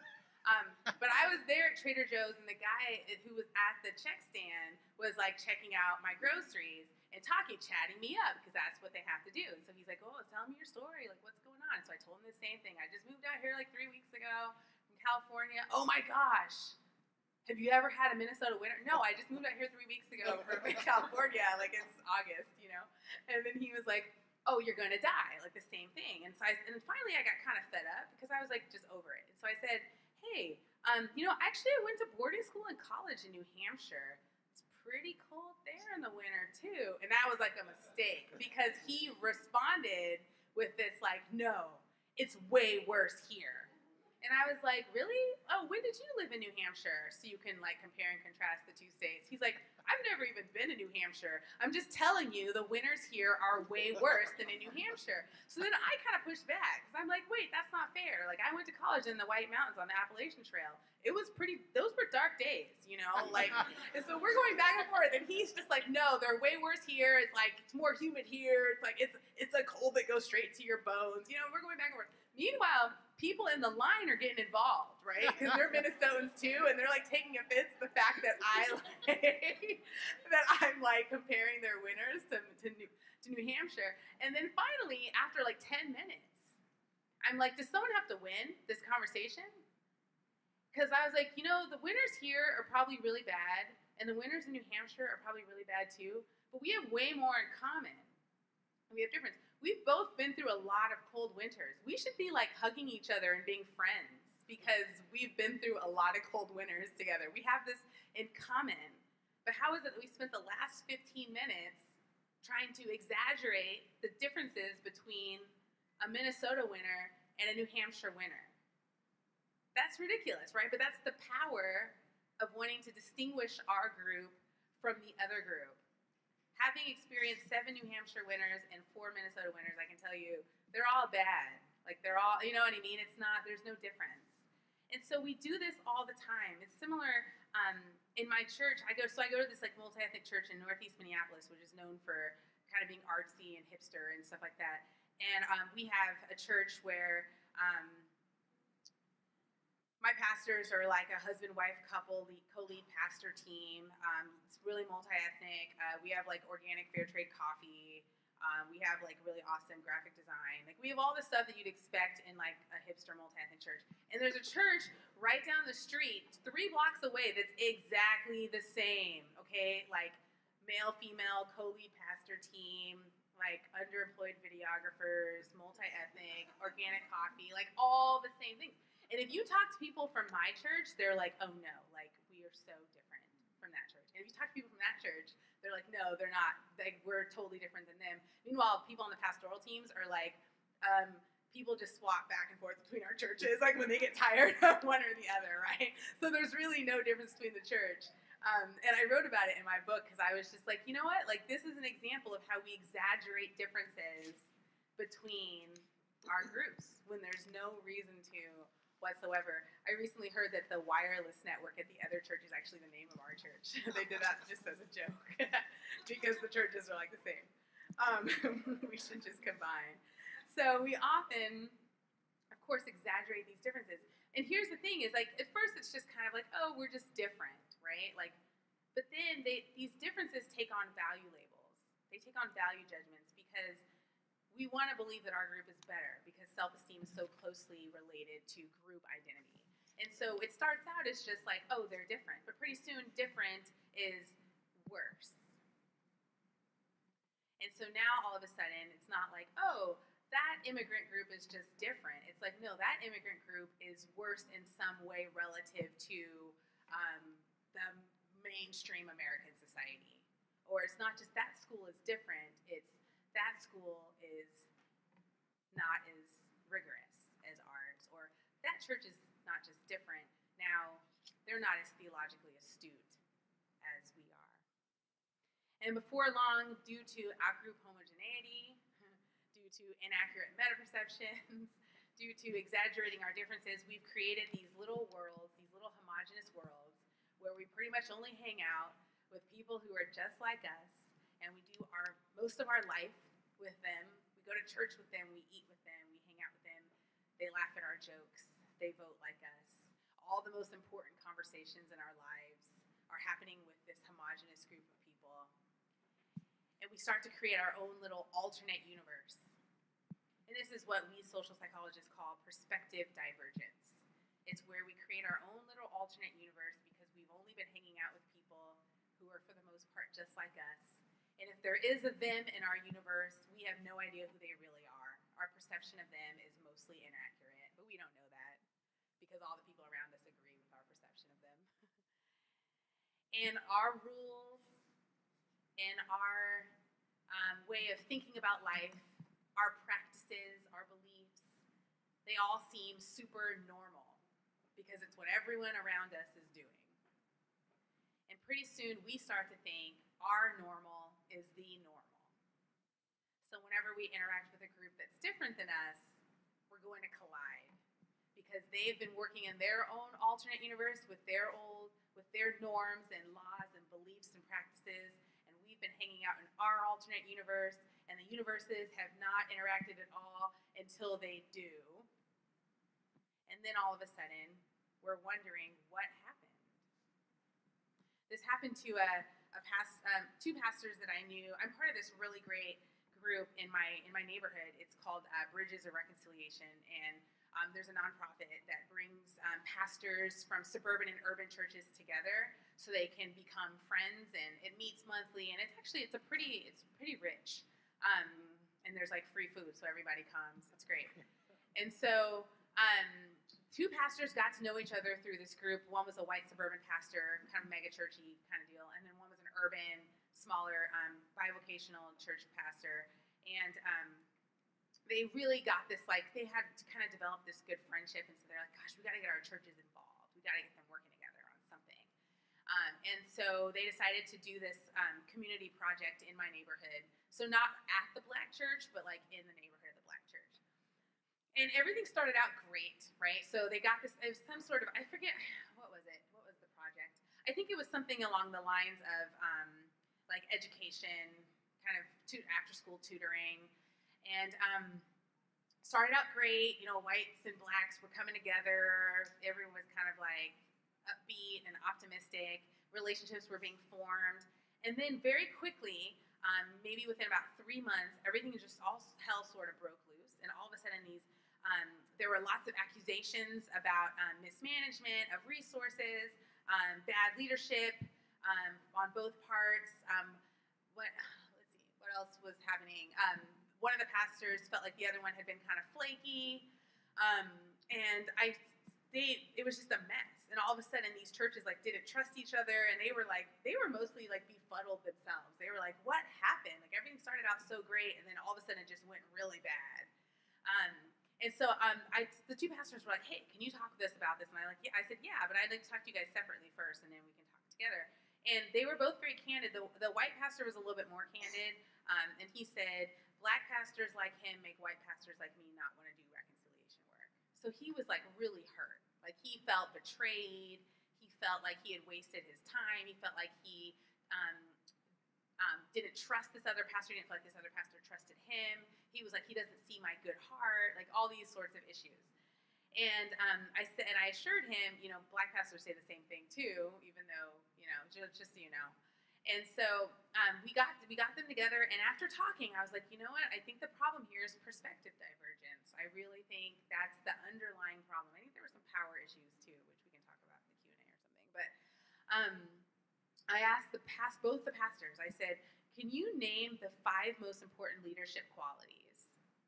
But I was there at Trader Joe's, and the guy who was at the check stand was, like, checking out my groceries and chatting me up because that's what they have to do. And so he's like, oh, tell me your story. Like, what's going on? So I told him the same thing. I just moved out here, like, 3 weeks ago from California. Oh, my gosh. Have you ever had a Minnesota winter? No, I just moved out here 3 weeks ago from California. Like, it's August, And then he was like, oh, you're going to die. Like, the same thing. And so and finally I got kind of fed up because I was, like, just over it. And so I said, hey, actually I went to boarding school and college in New Hampshire. It's pretty cold there in the winter, too. And that was, like, a mistake because he responded with this, like, no, it's way worse here. And I was like, really? Oh, when did you live in New Hampshire? So you can, like, compare and contrast the two states. He's like, I've never even been to New Hampshire. I'm just telling you the winters here are way worse than in New Hampshire. So then I kind of pushed back because I'm like, wait, that's not fair. Like, I went to college in the White Mountains on the Appalachian Trail. It was those were dark days, Like, and so we're going back and forth. And he's just like, no, they're way worse here. It's like, it's more humid here. It's like, it's a cold that goes straight to your bones. We're going back and forth. Meanwhile, people in the line are getting involved, right? Because they're Minnesotans too, and they're like taking offense to the fact that I'm like comparing their winters to New Hampshire. And then finally, after like 10 minutes, I'm like, does someone have to win this conversation? Because I was like, the winters here are probably really bad, and the winters in New Hampshire are probably really bad too. But we have way more in common. We have difference. We've both been through a lot of cold winters. We should be like hugging each other and being friends because we've been through a lot of cold winters together. We have this in common. But how is it that we spent the last 15 minutes trying to exaggerate the differences between a Minnesota winter and a New Hampshire winter? That's ridiculous, right? But that's the power of wanting to distinguish our group from the other group. Having experienced 7 New Hampshire winners and 4 Minnesota winners, I can tell you, they're all bad. Like, they're all, you know what I mean? It's not, there's no difference. And so we do this all the time. It's similar in my church. I go to this like multi-ethnic church in Northeast Minneapolis, which is known for kind of being artsy and hipster and stuff like that. And we have a church where my pastors are like a husband-wife couple, co-lead pastor team. It's really multi-ethnic. We have like organic fair trade coffee. We have like really awesome graphic design. Like we have all the stuff that you'd expect in like a hipster multi-ethnic church. And there's a church right down the street, 3 blocks away, that's exactly the same. Okay, like male, female, co-lead pastor team, like underemployed videographers, multi-ethnic, organic coffee, like all the same things. And if you talk to people from my church, they're like, oh no, like we are so different from that church. And if you talk to people from that church, they're like, no, they're not. Like, we're totally different than them. Meanwhile, people on the pastoral teams are like, people just swap back and forth between our churches, like when they get tired of one or the other, right? So there's really no difference between the church. And I wrote about it in my book because I was just like, you know what? Like, this is an example of how we exaggerate differences between our groups when there's no reason to whatsoever. I recently heard that the wireless network at the other church is actually the name of our church. They did that just as a joke because the churches are like the same. We should just combine. So we often, of course, exaggerate these differences. And here's the thing is, like, at first it's just kind of like, oh, we're just different, right? Like, but then these differences take on value labels. They take on value judgments because we want to believe that our group is better because self-esteem is so closely related to group identity. And so it starts out as just like, oh, they're different. But pretty soon, different is worse. And so now, all of a sudden, it's not like, oh, that immigrant group is just different. It's like, no, that immigrant group is worse in some way relative to the mainstream American society. Or it's not just that school is different, it's that school is not as rigorous as ours, or that church is not just different, now they're not as theologically astute as we are. And before long, due to out-group homogeneity, due to inaccurate meta-perceptions, due to exaggerating our differences, we've created these little worlds, these little homogenous worlds, where we pretty much only hang out with people who are just like us, and we do most of our life with them. We go to church with them, we eat with them, we hang out with them. They laugh at our jokes, they vote like us. All the most important conversations in our lives are happening with this homogenous group of people. And we start to create our own little alternate universe. And this is what we social psychologists call perspective divergence. It's where we create our own little alternate universe because we've only been hanging out with people who are, for the most part, just like us. And if there is a them in our universe, we have no idea who they really are. Our perception of them is mostly inaccurate, but we don't know that because all the people around us agree with our perception of them. And our rules and our way of thinking about life, our practices, our beliefs, they all seem super normal because it's what everyone around us is doing. And pretty soon we start to think our normal is the normal. So whenever we interact with a group that's different than us, we're going to collide because they've been working in their own alternate universe with their norms and laws and beliefs and practices, and we've been hanging out in our alternate universe, and the universes have not interacted at all until they do. And then all of a sudden, we're wondering what happened. This happened to two pastors that I knew. I'm part of this really great group in my neighborhood. It's called Bridges of Reconciliation, and there's a nonprofit that brings pastors from suburban and urban churches together so they can become friends, and it meets monthly, and it's pretty rich. And there's like free food, so everybody comes. It's great. And so two pastors got to know each other through this group. One was a white suburban pastor, kind of mega churchy kind of deal, and then one was an urban, smaller, bivocational church pastor. And they really got this, like, they had to kind of develop this good friendship, and so they're like, gosh, we got to get our churches involved. We got to get them working together on something. And so they decided to do this community project in my neighborhood. So not at the Black church, but like in the neighborhood of the Black church. And everything started out great, right? So they got this, it was some sort of, I forget, what was it? What was the project? I think it was something along the lines of like education, kind of after-school tutoring. And started out great, you know, whites and blacks were coming together. Everyone was kind of like upbeat and optimistic. Relationships were being formed. And then very quickly, maybe within about 3 months, everything just all hell sort of broke loose. And all of a sudden there were lots of accusations about mismanagement of resources, bad leadership on both parts. What else was happening? One of the pastors felt like the other one had been kind of flaky, and it was just a mess. And all of a sudden, these churches like didn't trust each other, and they were mostly like befuddled themselves. They were like, "What happened? Like everything started out so great, and then all of a sudden it just went really bad." And so the two pastors were like, "Hey, can you talk with us about this?" And I said, "Yeah, but I'd like to talk to you guys separately first, and then we can talk together." And they were both very candid. The white pastor was a little bit more candid, and he said, Black pastors like him make white pastors like me not want to do reconciliation work. So he was like really hurt. Like he felt betrayed. He felt like he had wasted his time. He felt like he didn't trust this other pastor. He didn't feel like this other pastor trusted him. He was like, he doesn't see my good heart. Like all these sorts of issues. And I assured him, you know, Black pastors say the same thing too, even though, you know, just so you know. And so we got them together, and after talking, I was like, you know what? I think the problem here is perspective divergence. I really think that's the underlying problem. I think there were some power issues too, which we can talk about in the Q&A or something. But I asked both the pastors. I said, can you name the 5 most important leadership qualities?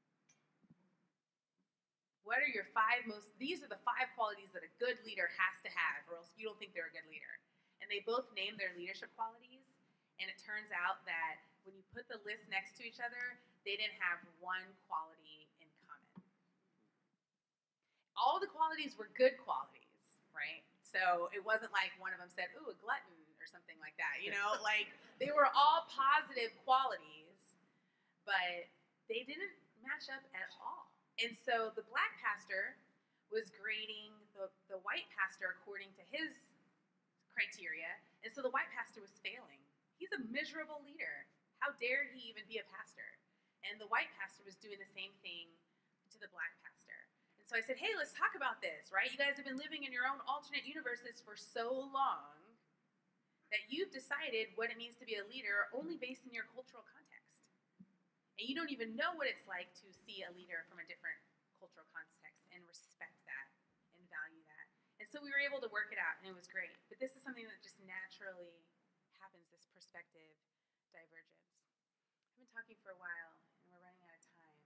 What are your 5 most? These are the 5 qualities that a good leader has to have, or else you don't think they're a good leader. And they both named their leadership qualities, and it turns out that when you put the list next to each other, they didn't have one quality in common. All the qualities were good qualities, right? So it wasn't like one of them said, ooh, a glutton or something like that, you know? Like, they were all positive qualities, but they didn't match up at all. And so the Black pastor was grading the white pastor according to his criteria, and so the white pastor was failing. He's a miserable leader. How dare he even be a pastor? And the white pastor was doing the same thing to the Black pastor. And so I said, hey, let's talk about this, right? You guys have been living in your own alternate universes for so long that you've decided what it means to be a leader only based in your cultural context. And you don't even know what it's like to see a leader from a different cultural context and respect that and value that. And so we were able to work it out, and it was great. But this is something that just naturally happens, this perspective divergence. I've been talking for a while, and we're running out of time.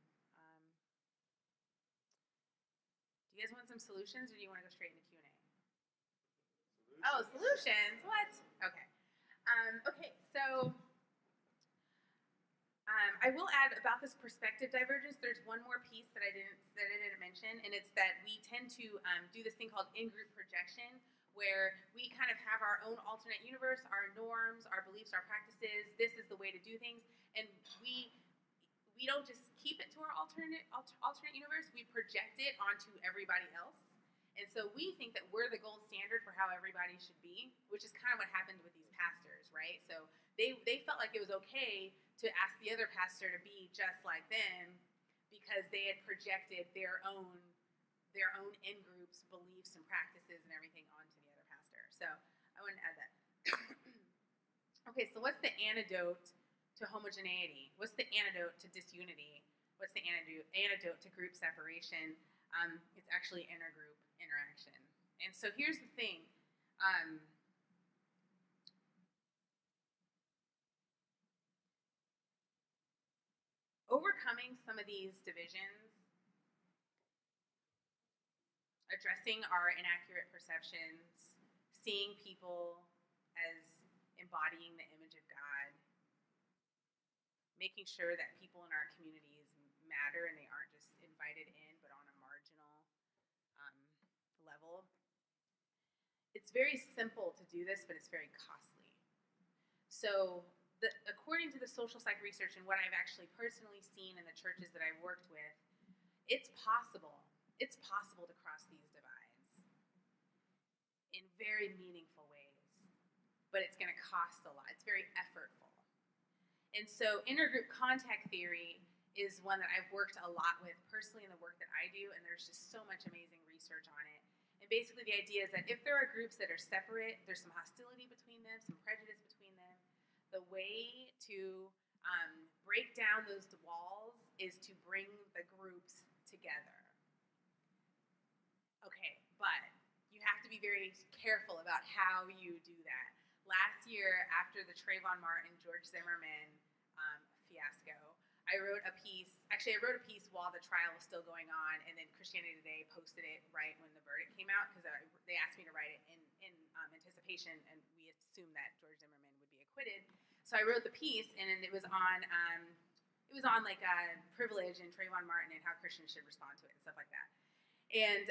Do you guys want some solutions, or do you want to go straight into Q&A? Oh, solutions? What? Okay. Okay, so I will add about this perspective divergence. There's one more piece that I didn't mention, and it's that we tend to do this thing called in-group projection, where we kind of have our own alternate universe, our norms, our beliefs, our practices. This is the way to do things, and we don't just keep it to our alternate universe. We project it onto everybody else, and so we think that we're the gold standard for how everybody should be, which is kind of what happened with these pastors, right? So they felt like it was okay to ask the other pastor to be just like them because they had projected their own in-groups, beliefs and practices and everything onto the other pastor. So I want to add that. Okay, so what's the antidote to homogeneity? What's the antidote to disunity? What's the antidote to group separation? It's actually intergroup interaction. And so here's the thing. Overcoming some of these divisions, addressing our inaccurate perceptions, seeing people as embodying the image of God, making sure that people in our communities matter matter and they aren't just invited in but on a marginal level. It's very simple to do this, but it's very costly. So according to the social psych research and what I've actually personally seen in the churches that I've worked with, it's possible. It's possible to cross these divides in very meaningful ways, but it's going to cost a lot. It's very effortful. And so intergroup contact theory is one that I've worked a lot with personally in the work that I do, and there's just so much amazing research on it. And basically the idea is that if there are groups that are separate, there's some hostility between them, some prejudice between them, the way to break down those walls is to bring the groups together. Okay, but you have to be very careful about how you do that. Last year, after the Trayvon Martin, George Zimmerman fiasco, I wrote a piece while the trial was still going on, and then Christianity Today posted it right when the verdict came out, because they asked me to write it in anticipation, and we assumed that George Zimmerman would be acquitted. So I wrote the piece, and it was on like privilege and Trayvon Martin and how Christians should respond to it and stuff like that. And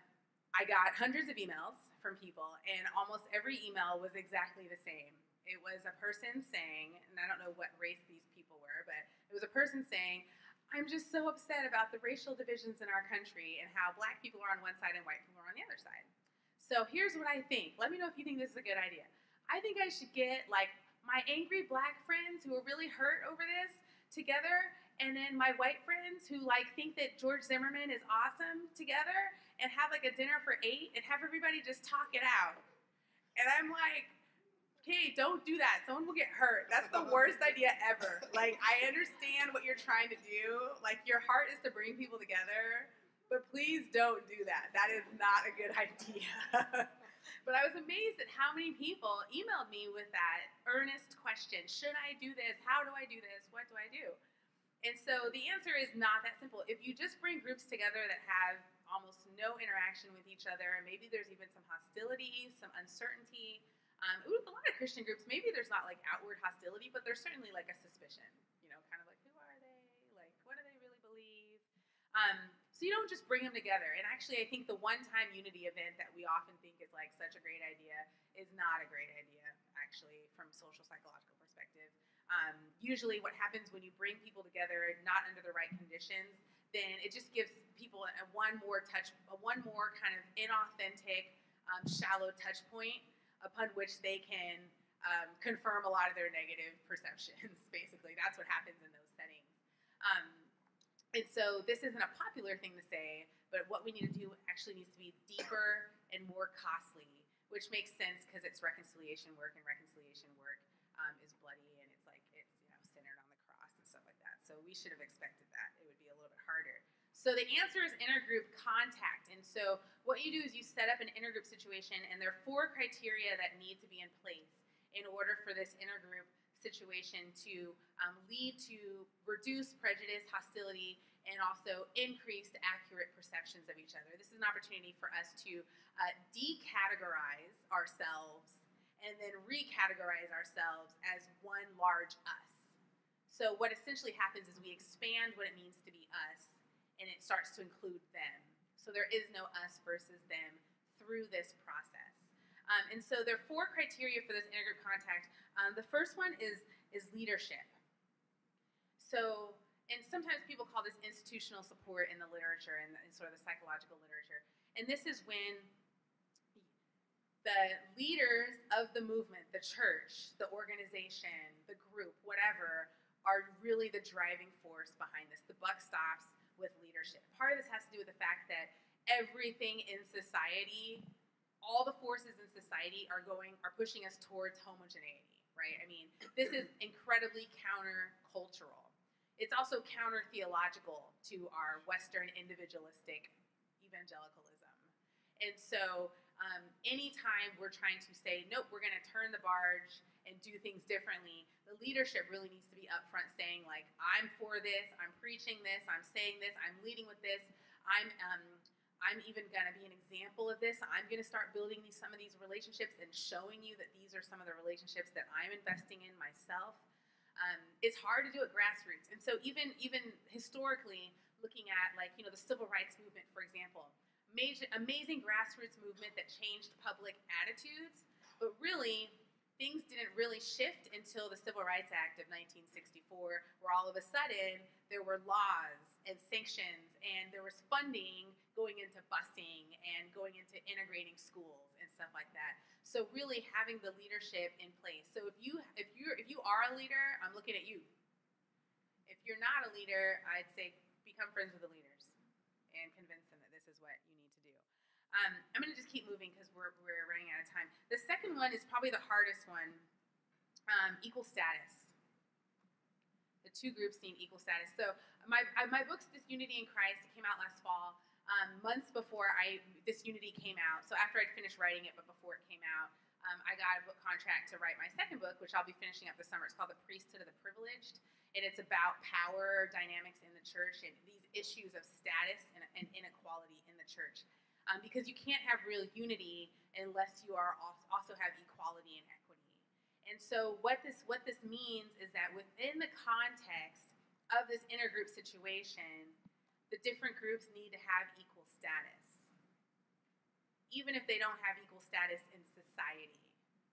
I got hundreds of emails from people, and almost every email was exactly the same. It was a person saying, and I don't know what race these people were, but it was a person saying, I'm just so upset about the racial divisions in our country and how black people are on one side and white people are on the other side. So here's what I think. Let me know if you think this is a good idea. I think I should get like my angry black friends who are really hurt over this together, and then my white friends who like think that George Zimmerman is awesome together, and have like a dinner for 8 and have everybody just talk it out. And I'm like, okay, don't do that. Someone will get hurt. That's the worst idea ever. Like, I understand what you're trying to do. Like, your heart is to bring people together, but please don't do that. That is not a good idea. But I was amazed at how many people emailed me with that earnest question. Should I do this? How do I do this? What do I do? And so the answer is not that simple. If you just bring groups together that have almost no interaction with each other, and maybe there's even some hostility, some uncertainty. With a lot of Christian groups, maybe there's not like outward hostility, but there's certainly like a suspicion, kind of like, who are they? Like, what do they really believe? So you don't just bring them together. And actually, I think the one-time unity event that we often think is like such a great idea is not a great idea, actually, from a social psychological perspective. Usually what happens when you bring people together not under the right conditions, then it just gives people one more kind of inauthentic, shallow touch point upon which they can confirm a lot of their negative perceptions, basically. That's what happens in those settings. And so this isn't a popular thing to say, but what we need to do actually needs to be deeper and more costly, which makes sense because it's reconciliation work, and reconciliation work is bloody, and it's centered on the cross and stuff like that. So we should have expected that. It would be a little bit harder. So the answer is intergroup contact. And so what you do is you set up an intergroup situation, and there are 4 criteria that need to be in place in order for this intergroup situation to lead to reduced prejudice, hostility, and also increased accurate perceptions of each other. This is an opportunity for us to decategorize ourselves and then recategorize ourselves as one large us. So what essentially happens is we expand what it means to be us, and it starts to include them. So there is no us versus them through this process. And so there are 4 criteria for this intergroup contact. The first one is leadership. So, and sometimes people call this institutional support in the literature and sort of the psychological literature. And this is when the leaders of the movement, the church, the organization, the group, whatever, are really the driving force behind this. The buck stops with leadership. Part of this has to do with the fact that everything in society, all the forces in society are pushing us towards homogeneity, right? I mean, this is incredibly counter-cultural. It's also counter-theological to our Western individualistic evangelicalism. And so anytime we're trying to say, nope, we're going to turn the barge and do things differently, the leadership really needs to be upfront saying, like, I'm for this, I'm preaching this, I'm saying this, I'm leading with this, I'm even going to be an example of this. I'm going to start building some of these relationships and showing you that these are some of the relationships that I'm investing in myself. It's hard to do at grassroots. And so even historically, looking at the civil rights movement, for example, amazing grassroots movement that changed public attitudes, but really things didn't really shift until the Civil Rights Act of 1964, where all of a sudden there were laws and sanctions, and there was funding going into busing and going into integrating schools and stuff like that. So really having the leadership in place. So if you are a leader, I'm looking at you. If you're not a leader, I'd say become friends with the leaders and convince them that this is what you need to do. I'm going to just keep moving because we're running out of time. The second one is probably the hardest one, equal status. The two groups need equal status. So my book's Disunity in Christ. It came out last fall, months before this unity came out. So after I'd finished writing it, but before it came out, I got a book contract to write my second book, which I'll be finishing up this summer. It's called The Priesthood of the Privileged, and it's about power dynamics in the church and these issues of status and inequality in the church. Because you can't have real unity unless you are also have equality and equity. And so what this means is that within the context of this intergroup situation, the different groups need to have equal status, even if they don't have equal status in society.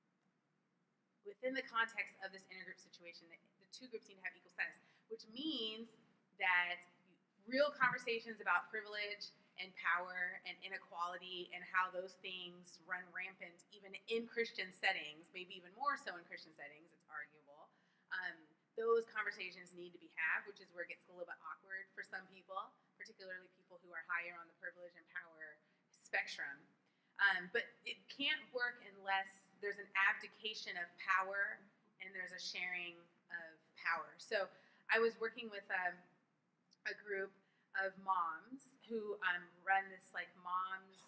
Within the context of this intergroup situation, the two groups need to have equal status, which means that real conversations about privilege and power and inequality and how those things run rampant even in Christian settings, maybe even more so in Christian settings, it's arguable. Those conversations need to be had, which is where it gets a little bit awkward for some people, particularly people who are higher on the privilege and power spectrum. But it can't work unless there's an abdication of power and there's a sharing of power. So I was working with a group of moms who run this moms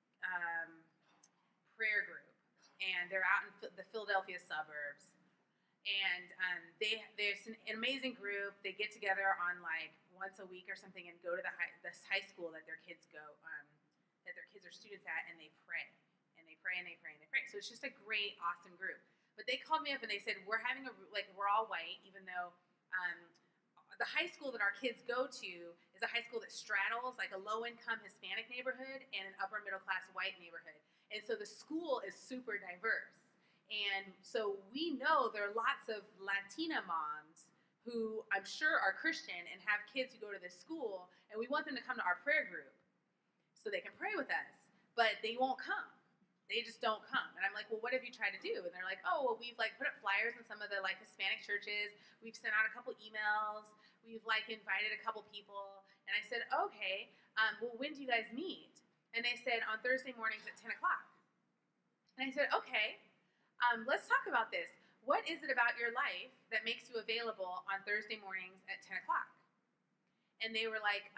prayer group, and they're out in the Philadelphia suburbs, and there's an amazing group. They get together on once a week or something and go to this high school that their kids that their kids are students at, and they pray and they pray and they pray and they pray. So it's just a great, awesome group. But they called me up and they said, we're having we're all white, even though the high school that our kids go to is a high school that straddles a low-income Hispanic neighborhood and an upper-middle-class white neighborhood. And so the school is super diverse. And so we know there are lots of Latina moms who I'm sure are Christian and have kids who go to this school, and we want them to come to our prayer group so they can pray with us. But they won't come. They just don't come. And I'm like, well, what have you tried to do? And they're like, oh, well, we've put up flyers in some of the Hispanic churches. We've sent out a couple emails. We've invited a couple people. And I said, okay, well, when do you guys meet? And they said on Thursday mornings at 10 o'clock. And I said, okay, let's talk about this. What is it about your life that makes you available on Thursday mornings at 10 o'clock? And they were like,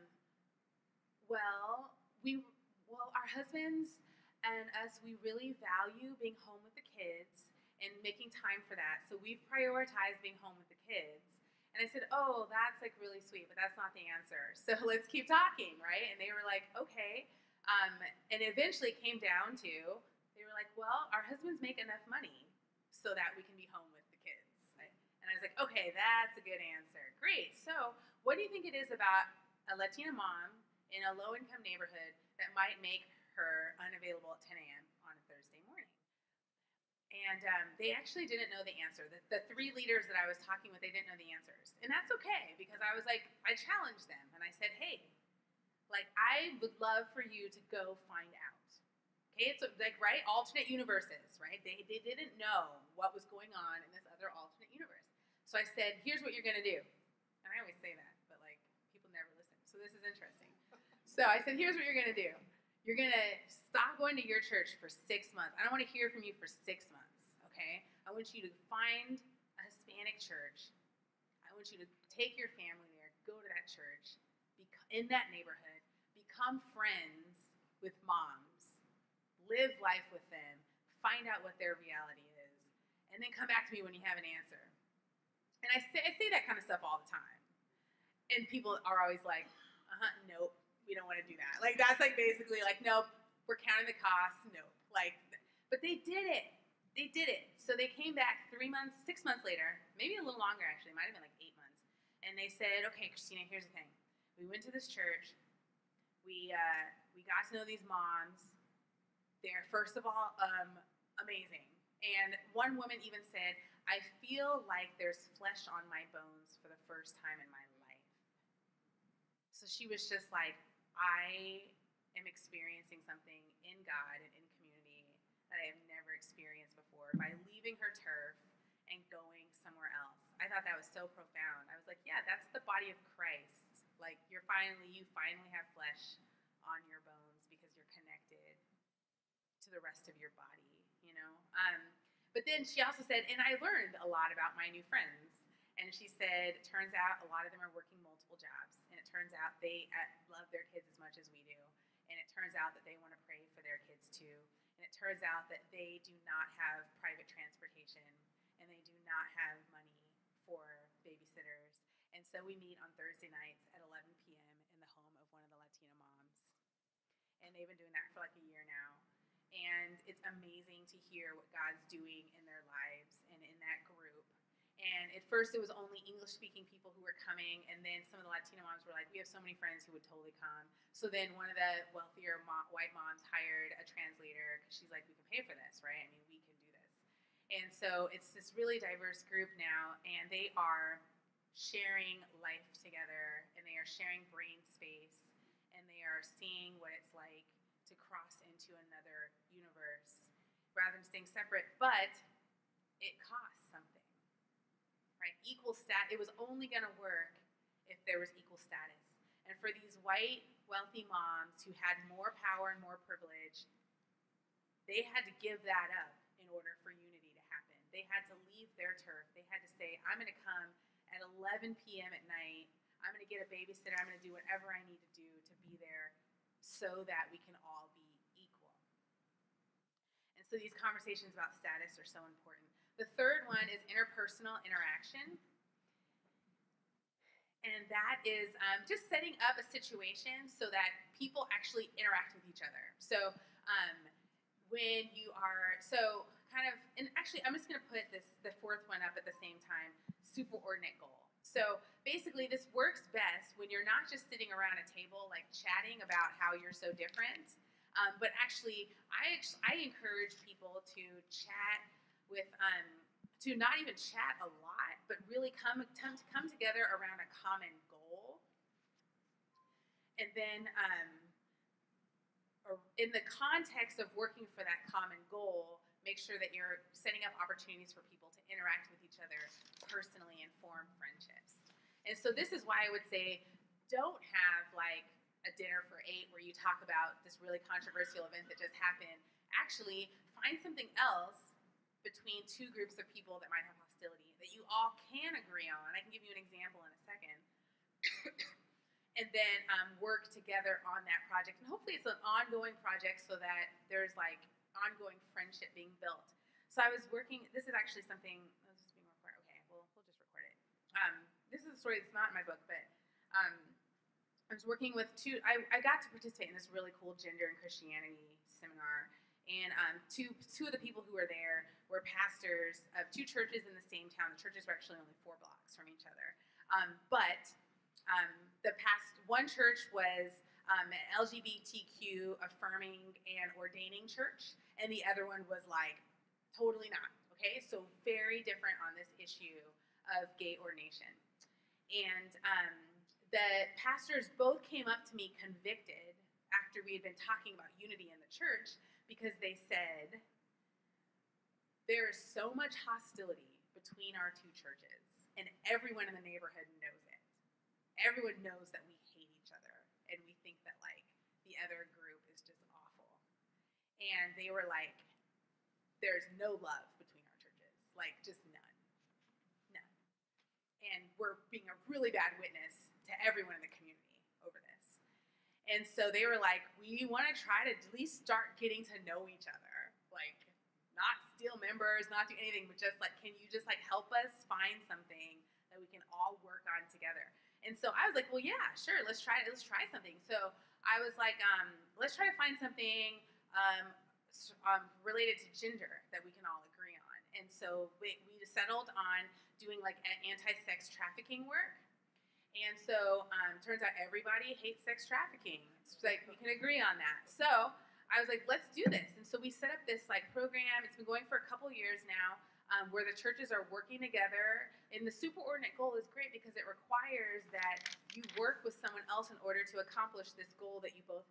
well, our husbands and us, we really value being home with the kids and making time for that. So we've prioritized being home with the kids. And I said, oh, that's really sweet, but that's not the answer. So let's keep talking, right? And they were like, okay. And eventually it came down to, they were like, well, our husbands make enough money so that we can be home with the kids. And I was like, okay, that's a good answer. Great. So what do you think it is about a Latina mom in a low-income neighborhood that might make her unavailable at 10 a.m. on a Thursday morning? And they actually didn't know the answer. The three leaders that I was talking with, they didn't know the answers. And that's okay, because I was I challenged them. And I said, hey, I would love for you to go find out. Okay, it's right, alternate universes, right? They didn't know what was going on in this other alternate universe. So I said, here's what you're going to do. And I always say that, but people never listen. So this is interesting. So I said, here's what you're going to do. You're going to stop going to your church for 6 months. I don't want to hear from you for 6 months, okay? I want you to find a Hispanic church. I want you to take your family there, go to that church, in that neighborhood, become friends with moms, live life with them, find out what their reality is, and then come back to me when you have an answer. And I say that kind of stuff all the time. And people are always like, nope. We don't want to do that. That's basically nope, we're counting the costs. Nope. But they did it. they did it. So they came back 3 months, 6 months later, maybe a little longer actually, it might have been like 8 months. And they said, okay, Christina, here's the thing. We went to this church. We got to know these moms. They're, first of all, amazing. And one woman even said, I feel like there's flesh on my bones for the first time in my life. So she was just like, I am experiencing something in God and in community that I have never experienced before by leaving her turf and going somewhere else. I thought that was so profound. I was like, yeah, that's the body of Christ. Like, you finally have flesh on your bones because you're connected to the rest of your body, you know? But then she also said, and I learned a lot about my new friends. And she said, it turns out a lot of them are working multiple jobs. And it turns out they love their kids as much as we do. And it turns out that they want to pray for their kids too. And it turns out that they do not have private transportation. And they do not have money for babysitters. And so we meet on Thursday nights at 11 p.m. in the home of one of the Latina moms. And they've been doing that for like a year now. And it's amazing to hear what God's doing in their lives and in that group. And at first it was only English-speaking people who were coming, and then some of the Latina moms were like, we have so many friends who would totally come. So then one of the wealthier white moms hired a translator because she's like, we can pay for this, right? I mean, we can do this. And so it's this really diverse group now, and they are sharing life together, and they are sharing brain space, and they are seeing what it's like to cross into another universe rather than staying separate, but it costs something, right? It was only going to work if there was equal status. And for these white, wealthy moms who had more power and more privilege, they had to give that up in order for unity to happen. They had to leave their turf. They had to say, I'm going to come at 11 p.m. at night. I'm going to get a babysitter. I'm going to do whatever I need to do to be there so that we can all be equal. And so these conversations about status are so important. The third one is interpersonal interaction. And that is just setting up a situation so that people actually interact with each other. So when you are, and actually I'm just going to put the fourth one up at the same time, superordinate goal. So basically this works best when you're not just sitting around a table like chatting about how you're so different, but actually I encourage people to chat with, to not even chat a lot, but really come together around a common goal. And then in the context of working for that common goal, make sure that you're setting up opportunities for people to interact with each other personally and form friendships. And so this is why I would say, don't have like a dinner for 8 where you talk about this really controversial event that just happened. Actually, find something else between two groups of people that might have hostility that you all can agree on. I can give you an example in a second. And then work together on that project. And hopefully it's an ongoing project so that there's like ongoing friendship being built. So I was working, this is actually something, this is being recorded. Okay, we'll just record it. This is a story that's not in my book, but I was working with I got to participate in this really cool gender and Christianity seminar. And two of the people who were there were pastors of 2 churches in the same town. The churches were actually only 4 blocks from each other. One church was an LGBTQ affirming and ordaining church, and the other one was like totally not. Okay, so very different on this issue of gay ordination. And the pastors both came up to me convicted after we had been talking about unity in the church, because they said, there is so much hostility between our 2 churches, and everyone in the neighborhood knows it. Everyone knows that we hate each other, and we think that, like, the other group is just awful. And they were like, there's no love between our churches. Like, just none. None. And we're being a really bad witness to everyone in the community over this. And so they were like, we want to try to at least start getting to know each other. Like, not steal members, not do anything, but just like, can you just like help us find something that we can all work on together? And so I was like, well, yeah, sure, let's try something. So I was like, let's try to find something related to gender that we can all agree And so we settled on doing like anti-sex trafficking work. And so turns out everybody hates sex trafficking. It's like we can agree on that. So I was like, let's do this. And so we set up this like program. It's been going for a couple years now, where the churches are working together. And the superordinate goal is great because it requires that you work with someone else in order to accomplish this goal that you both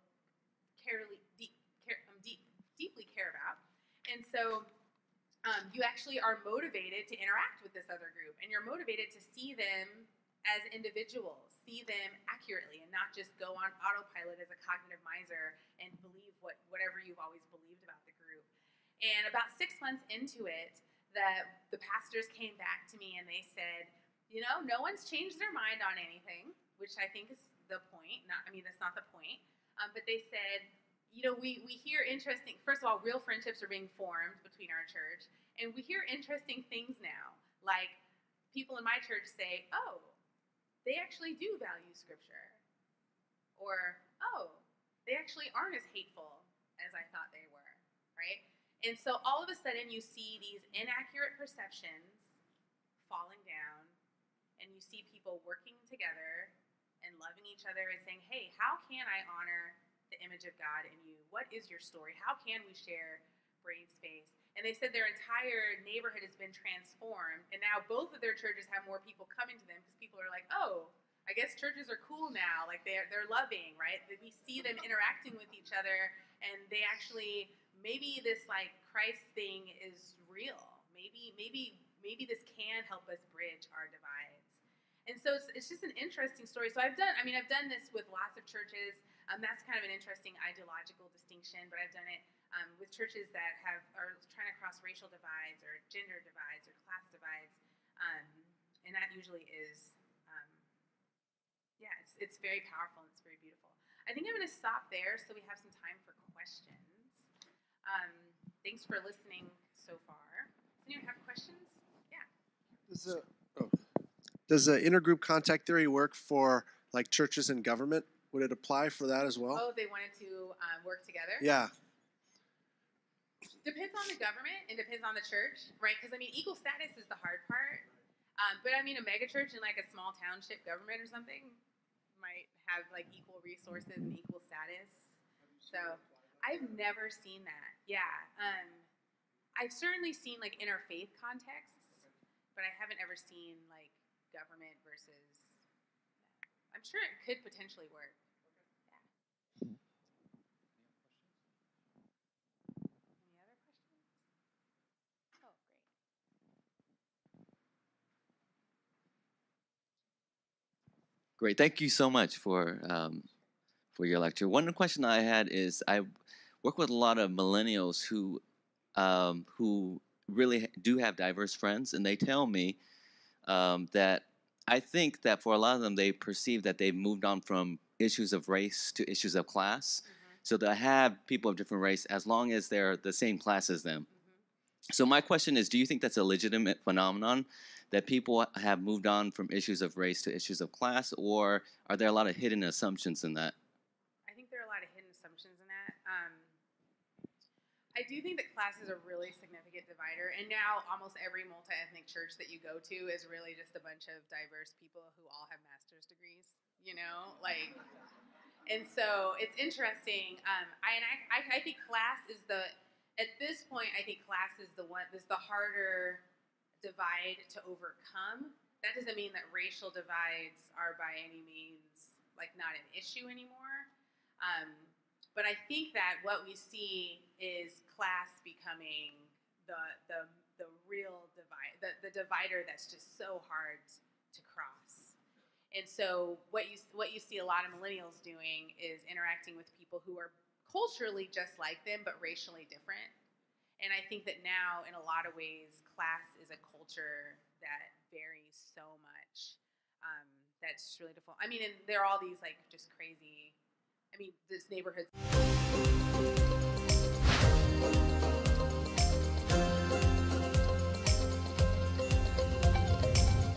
deeply care about. And so you actually are motivated to interact with this other group, and you're motivated to see them as individuals, see them accurately, and not just go on autopilot as a cognitive miser and believe whatever you've always believed about the group. And about 6 months into it, the pastors came back to me and they said, you know, no one's changed their mind on anything, which I think is the point. That's not the point. But they said, you know, we hear interesting, first of all, real friendships are being formed between our church, and we hear interesting things now. Like, people in my church say, oh, they actually do value Scripture. Or, oh, they actually aren't as hateful as I thought they were, right? And so all of a sudden you see these inaccurate perceptions falling down, and you see people working together and loving each other and saying, hey, how can I honor the image of God in you? What is your story? How can we share brain space? And they said their entire neighborhood has been transformed, and now both of their churches have more people coming to them because people are like, oh, I guess churches are cool now. Like they're loving, right? We see them interacting with each other, and they actually, maybe this like Christ thing is real. Maybe this can help us bridge our divides. And so it's just an interesting story. So I've done this with lots of churches. That's kind of an interesting ideological distinction, but I've done it with churches that are trying to cross racial divides or gender divides or class divides, and that usually is, it's very powerful and it's very beautiful. I think I'm going to stop there so we have some time for questions. Thanks for listening so far. Does anyone have questions? Yeah. Does the intergroup contact theory work for like churches and government? Would it apply for that as well? Oh, they wanted to work together? Yeah. Depends on the government and depends on the church, right? Because, equal status is the hard part. But, a megachurch in, like, a small township government or something might have, like, equal resources and equal status. So, I've never seen that. Yeah. I've certainly seen, like, interfaith contexts, but I haven't ever seen, like, government versus... I'm sure it could potentially work. Great. Thank you so much for your lecture. One question I had is I work with a lot of millennials who really do have diverse friends, and they tell me that I think that for a lot of them, they perceive that they've moved on from issues of race to issues of class. Mm-hmm. So they have people of different race as long as they're the same class as them. Mm-hmm. So my question is, do you think that's a legitimate phenomenon, that people have moved on from issues of race to issues of class, or are there a lot of hidden assumptions in that? I think there are a lot of hidden assumptions in that. I do think that class is a really significant divider, and now almost every multi-ethnic church that you go to is really just a bunch of diverse people who all have master's degrees, and so it's interesting. I think class is at this point, I think class is the harder divide to overcome. That doesn't mean that racial divides are by any means like not an issue anymore. But I think that what we see is class becoming the real divide, the divider that's just so hard to cross. And so what you see a lot of millennials doing is interacting with people who are culturally just like them but racially different. And I think that now, in a lot of ways, class is a culture that varies so much. That's just really difficult. And there are all these, like, just crazy... this neighborhood...